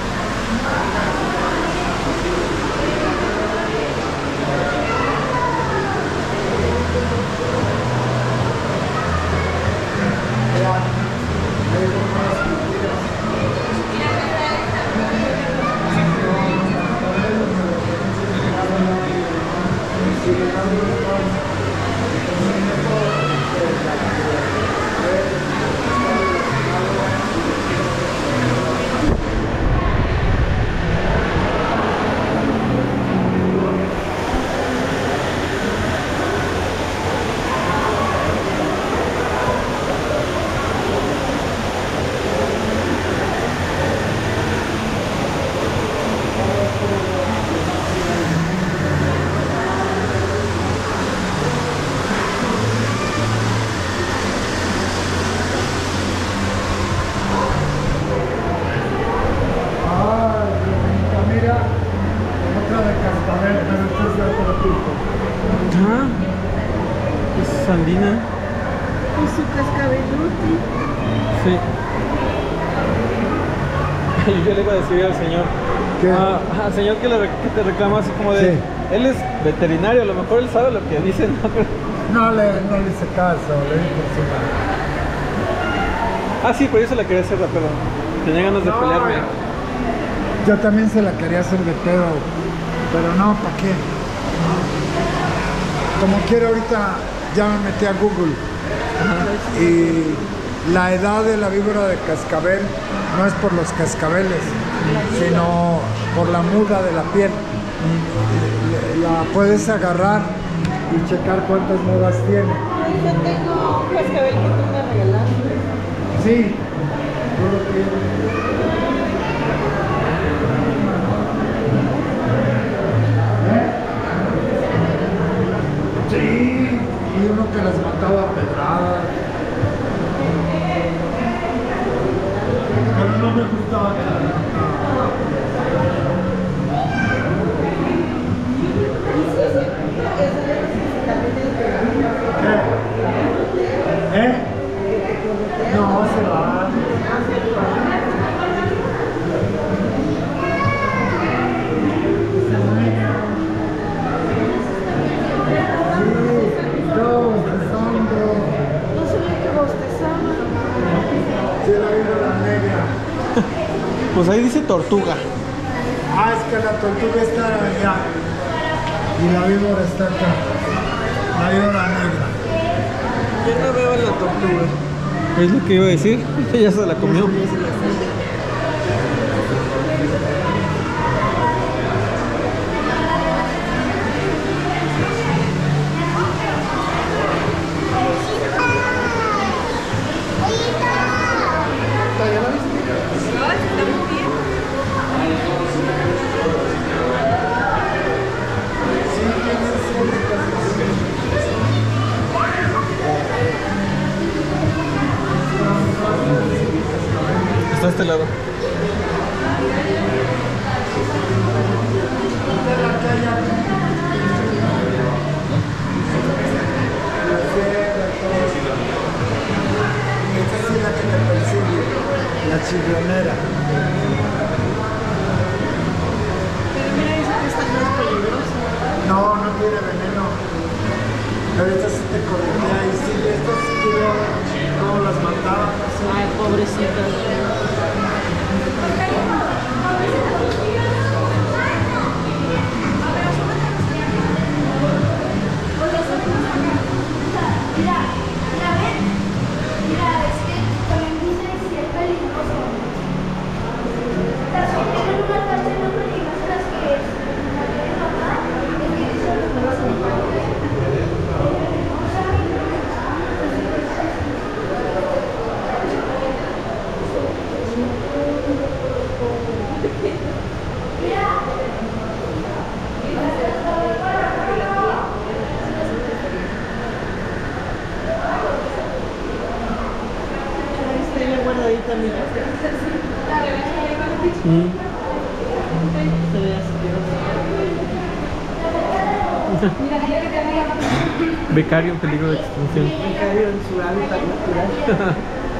Ah, es Sandina. Y su cascabeluti. Sí. Yo le iba a decir al señor, ¿qué? Ah, al señor que, le, que te reclama así como de, Sí. él es veterinario, a lo mejor él sabe lo que dice, ¿no? No le, no le hice caso, le di por encima. Ah, sí, pero yo se la quería hacer de pedo. Tenía ganas de No, pelearme. Yo también se la quería hacer de pedo, pero no, ¿para qué? Como quiero ahorita, ya me metí a Google. Ajá. Y la edad de la víbora de cascabel no es por los cascabeles, sino por la muda de la piel. La puedes agarrar y checar cuántas mudas tiene. Ay, yo tengo un cascabel que tú me regalaste. Sí, yo lo quiero. Sí, y uno que las mataba a pedradas. Pero no me gustaba nada. ¿Qué? ¿Eh? No, se va. Pues ahí dice tortuga. Ah, es que la tortuga está allá y la víbora está acá. La víbora negra. Yo no veo a la tortuga. Es lo que iba a decir. Ella se la comió. Está a este lado. Esta es la que te persigue, la chillonera. Pero mira, dice que esta no es peligrosa. No, no tiene veneno. Pero esta sí te corretea y sí, esta sí quiero. No, luego las mataban. Ay, pobrecitas. Mira, mira, ven. Mira, es que también dice que es peligroso. Las que tienen una tacha más peligrosas que es la que es matar, es que dicen los nuevos animales. Está guardadita, mira. Mm. Se ve así. Becario en peligro de extinción. Becario en su hábitat natural.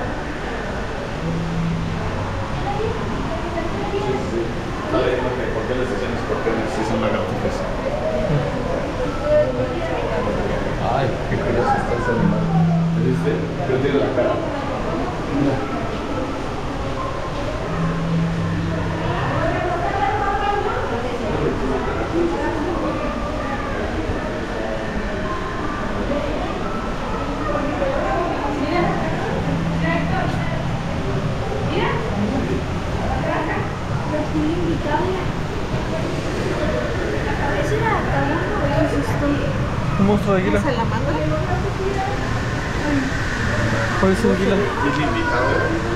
¿Por qué les decían escorpiones si son lagartijas? Ay, qué curioso está ese animal. ¿Viste? Yo tiro la cara. No. Un monstruo de águila. ¿Se la manda? ¿Cuál es el águila? ¿Tiene invitado?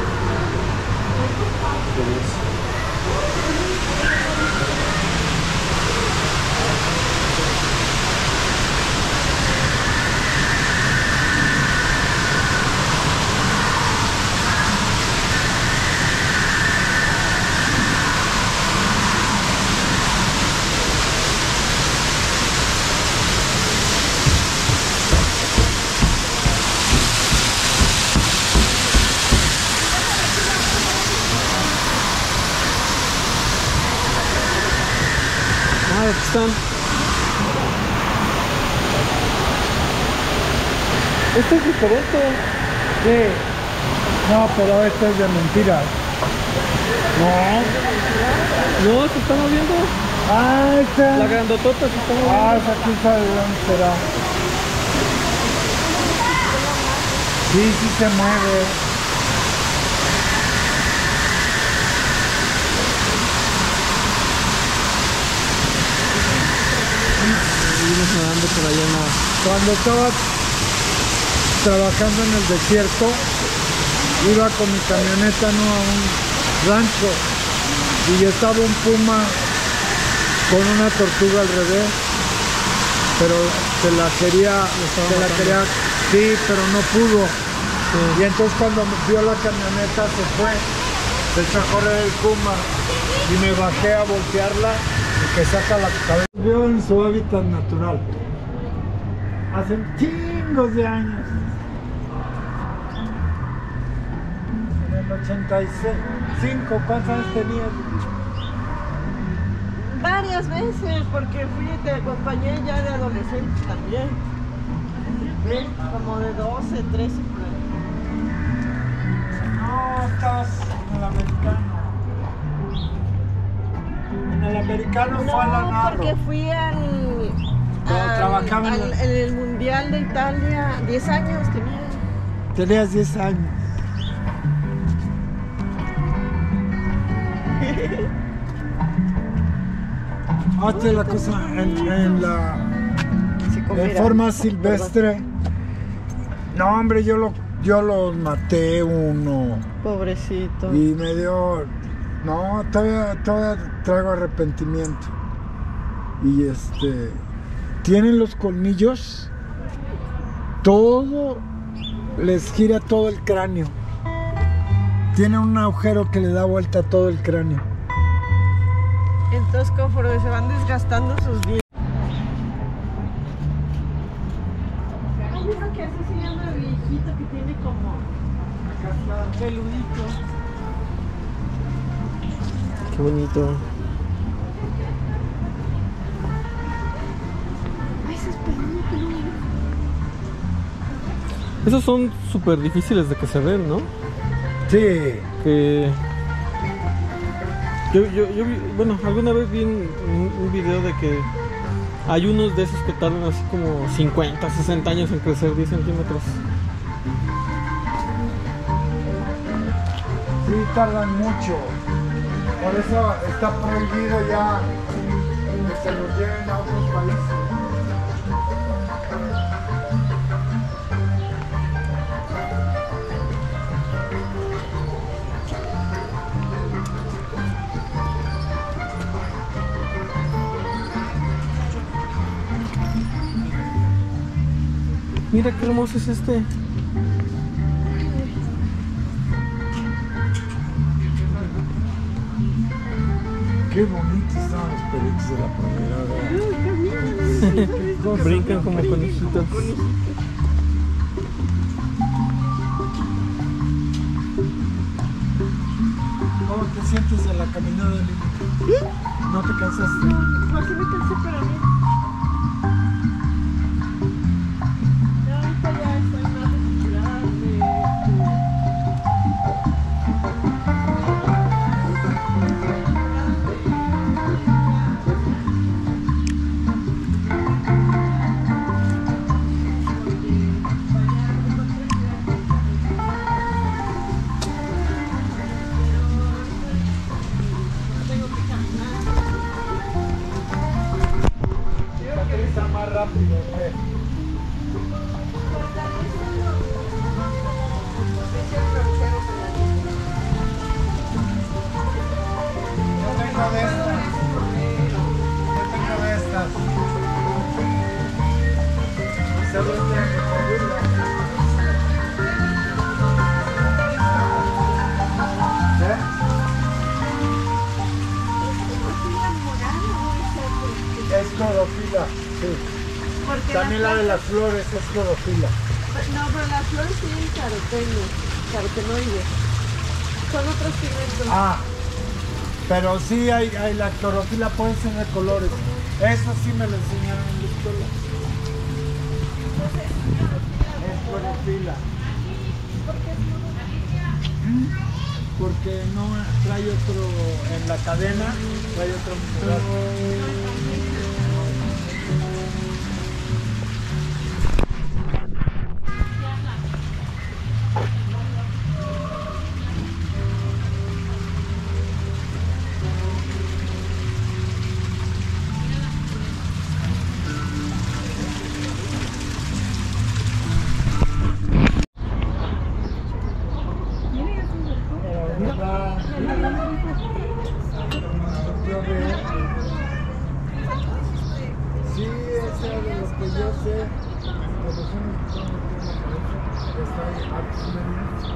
Ah, aquí están. Este es diferente. Sí. No, pero esto es de mentiras. No. No, se está moviendo. Ah, esta. La grandotota se está moviendo. Ah, esa quién sabe de dónde será. Sí, sí se mueve. Seguimos nadando por allá en la... Cuando estaba trabajando en el desierto, iba con mi camioneta, ¿no?, a un rancho y estaba un puma con una tortuga al revés, pero se la quería, se la quería, sí, pero no pudo. Sí. Y entonces cuando vio la camioneta se fue, se echó a correr el puma y me bajé a voltearla y que saca la cabeza. Vio en su hábitat natural. Hace chingos de años. En el ochenta y cinco, ¿cuántos años tenías? Varias veces, porque fui y te acompañé ya de adolescente también. ¿Sí? Como de doce, trece por ahí. No, estabas en el americano. En el americano fue a la No, Narro. porque fui al... Pero al- trabajaba en al- la- en el Mundial de Italia, diez años tenía. Tenías diez años. Hazte la cosa en, en la Sí, con- en mira, forma silvestre. No, hombre, yo lo yo los maté uno pobrecito. y me dio, no, todavía, todavía traigo arrepentimiento. Y este, tienen los colmillos, todo les gira todo el cráneo. Tiene un agujero que le da vuelta a todo el cráneo. Entonces conforme se van desgastando sus dientes. Hay uno que así se llama viejito que tiene como peludito. Qué bonito. Ay, ese es peludo, peludo. Esos son súper difíciles de que se ven, ¿no? Sí. Que... Yo, yo, yo vi, bueno, alguna vez vi un, un, un video de que hay unos de esos que tardan así como cincuenta, sesenta años en crecer diez centímetros. Sí, tardan mucho. Por eso está prohibido ya que se los lleven a otros países. Mira qué hermoso es este. Qué bonitos estaban los perritos de la primera. Brincan como conejitos. ¿Cómo te sientes en la caminada, Lili? ¿No te cansaste? No, sí me cansé, pero bien. Ya ahorita ya estoy más recuperada de... Más rápido, ¿eh? Yo tengo de estas. Yo tengo de estas. Se lo tengo que ¿Eh? Es clorofila, sí. También la de las flores es clorofila. No, pero las flores tienen caroteno, carotenoides. Son otros pigmentos. Ah, pero sí hay, hay la clorofila, puede ser de colores. Eso sí me lo enseñaron en la escuela. Es clorofila. Porque no trae otro en la cadena, trae otro mineral. Sí, ese de los que yo sé, las personas que son de la cabeza, está ahí hartos menos.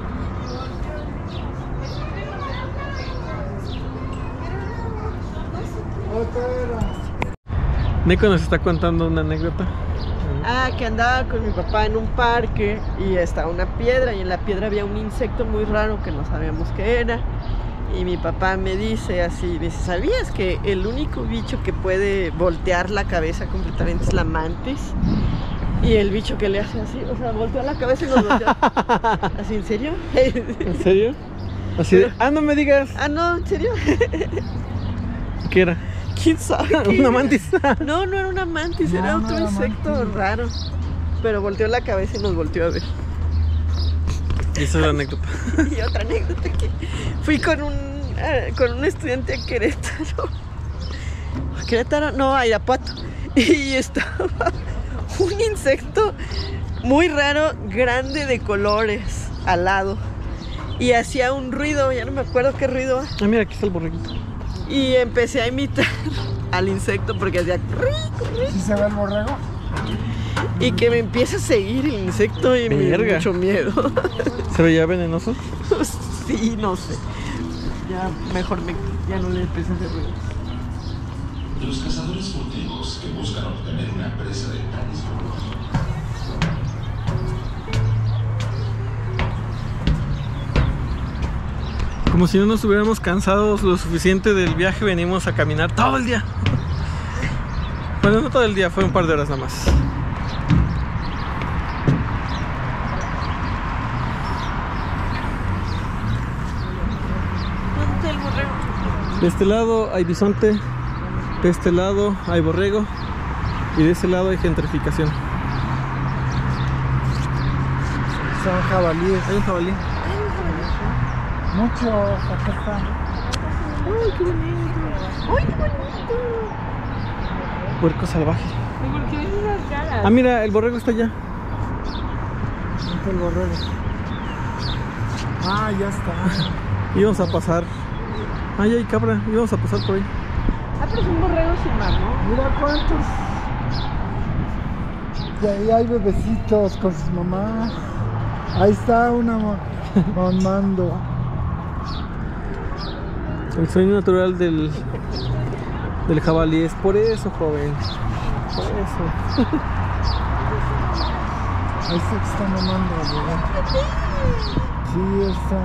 Otra era. Nico nos está contando una anécdota. Ah, que andaba con mi papá en un parque y estaba una piedra y en la piedra había un insecto muy raro que no sabíamos qué era. Y mi papá me dice así, dice, ¿sabías que el único bicho que puede voltear la cabeza completamente es la mantis? Y el bicho que le hace así, o sea, voltea la cabeza y nos voltea. ¿Así, en serio? ¿En serio? Así de, ah, no me digas. Ah, no, ¿en serio? ¿Qué era? ¿Quién sabe? ¿Una mantis? No, no era una mantis, No, era no otro era insecto mantis. raro. Pero volteó la cabeza y nos volteó a ver. Y esa es la anécdota. Y otra anécdota que fui con un, eh, con un estudiante a Querétaro. ¿A Querétaro? No, a Irapuato. Y estaba un insecto muy raro, grande de colores, al lado. Y hacía un ruido, ya no me acuerdo qué ruido. Ah, mira, aquí está el borreguito. Y empecé a imitar al insecto porque hacía rico, rico. ¿Sí se ve el borrego? Y que me empieza a seguir el insecto y me dio Verga. mucho miedo. ¿Se veía venenoso? Sí, no sé. Ya mejor me, ya no le empecé a hacer ruido. Los cazadores furtivos que buscan obtener una presa de tales volumen. Como si no nos hubiéramos cansado lo suficiente del viaje, venimos a caminar todo el día. Bueno, no todo el día, fue un par de horas nada más. De este lado hay bisonte, de este lado hay borrego y de ese lado hay gentrificación. Son jabalíes. Hay un jabalí. Muchos, acá están. ¡Ay, qué bonito! ¡Ay, qué bonito! Puerco salvaje. ¿Y por qué ves esas caras? Ah, mira, el borrego está allá. Este el borrego. Ah, ya está. Íbamos a pasar. Ah, ya hay cabra. Íbamos a pasar por ahí. Ah, pero es un borrego sin mar, ¿no? Mira cuántos. Y ahí hay bebecitos con sus mamás. Ahí está una ma- mamando. El sueño natural del, del jabalí es por eso, joven. Por eso. Ahí está que está mamando, ¿verdad? Sí, está.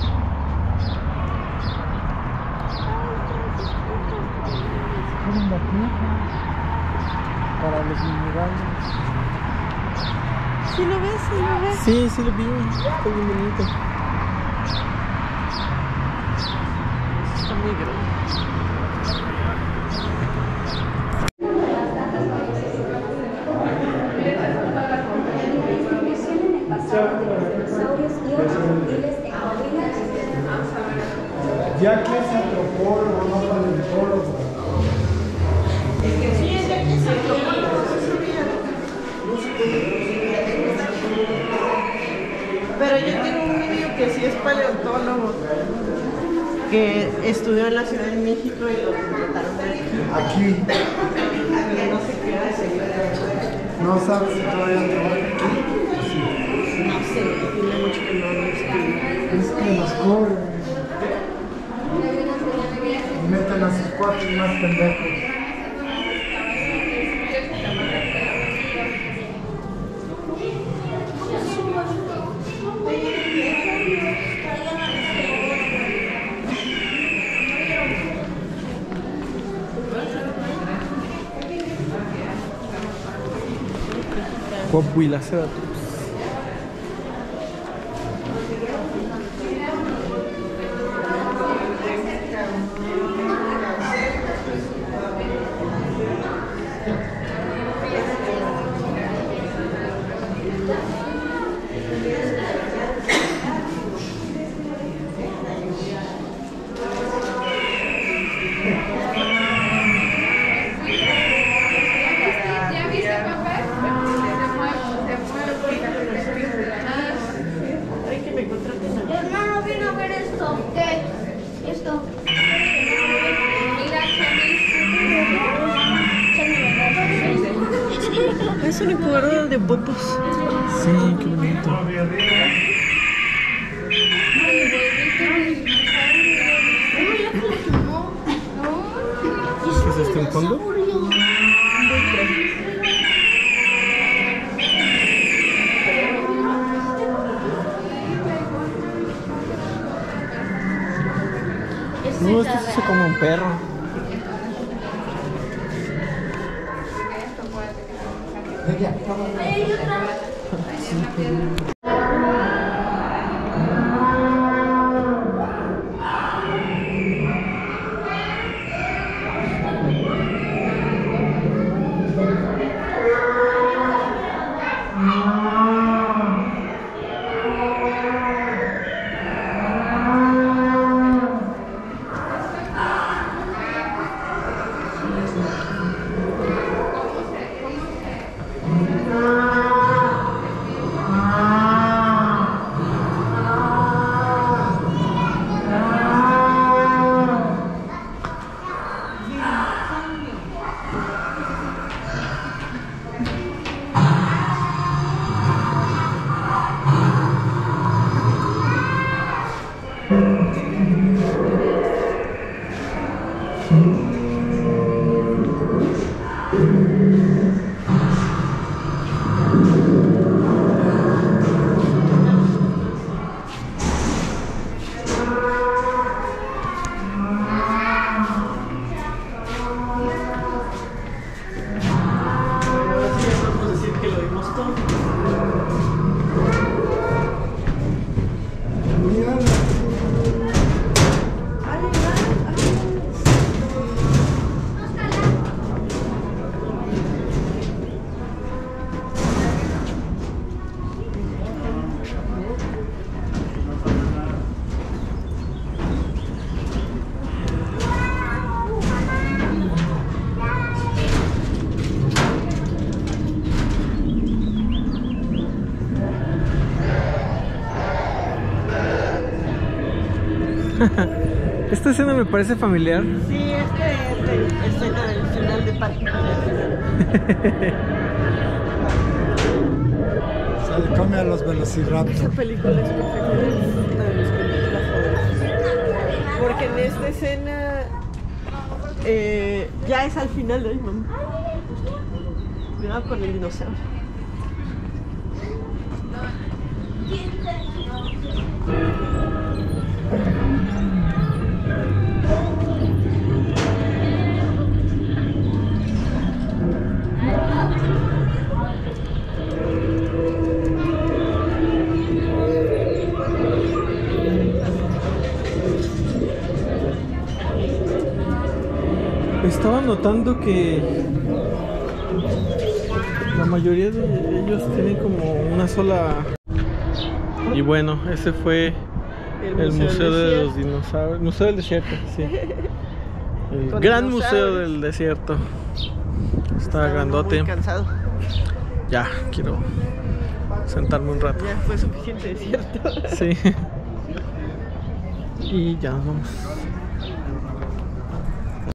Ponen la tierra para los minerales. ¿Sí lo ves? ¿Sí lo ves? Sí, sí lo vi. Está bien bonito. Está muy grande. Ya que es antropólogo, no paleontólogo. Pero yo tengo un niño que sí es paleontólogo, que estudió en la Ciudad de México y lo contrataron de aquí. Aquí. Y no sé qué hace. No sabes si todavía trabaja aquí. No sé, tiene mucho que no lo escribe. Es que nos cobran. Y meten a sus cuatro más pendejos. Coahuilaceratus. ¿Ya viste, papá? Ay, que me encontré con Mi hermano vino a ver esto. ¿Qué? Esto. Mira, Chamis. Es una incubadora de popos. Sí, qué bonito. ¿Qué es este, un fondo? No, esto se hace como un perro. Esta escena me parece familiar. Sí, esta es la escena del final de Parque. Se le come a los Esa velociraptor. película es perfecta, es una de mis películas favoritas. Porque en esta escena eh, ya es al final de ahí, mamá. Cuidado con el dinosaurio. Estaba notando que la mayoría de ellos tienen como una sola. Y bueno, ese fue el, el Museo, museo de los Dinosaurios. Museo del Desierto, sí. El Con gran Museo del Desierto. Está grandote. Muy cansado. Ya, quiero sentarme un rato. Ya fue suficiente desierto. Sí. Y ya nos vamos.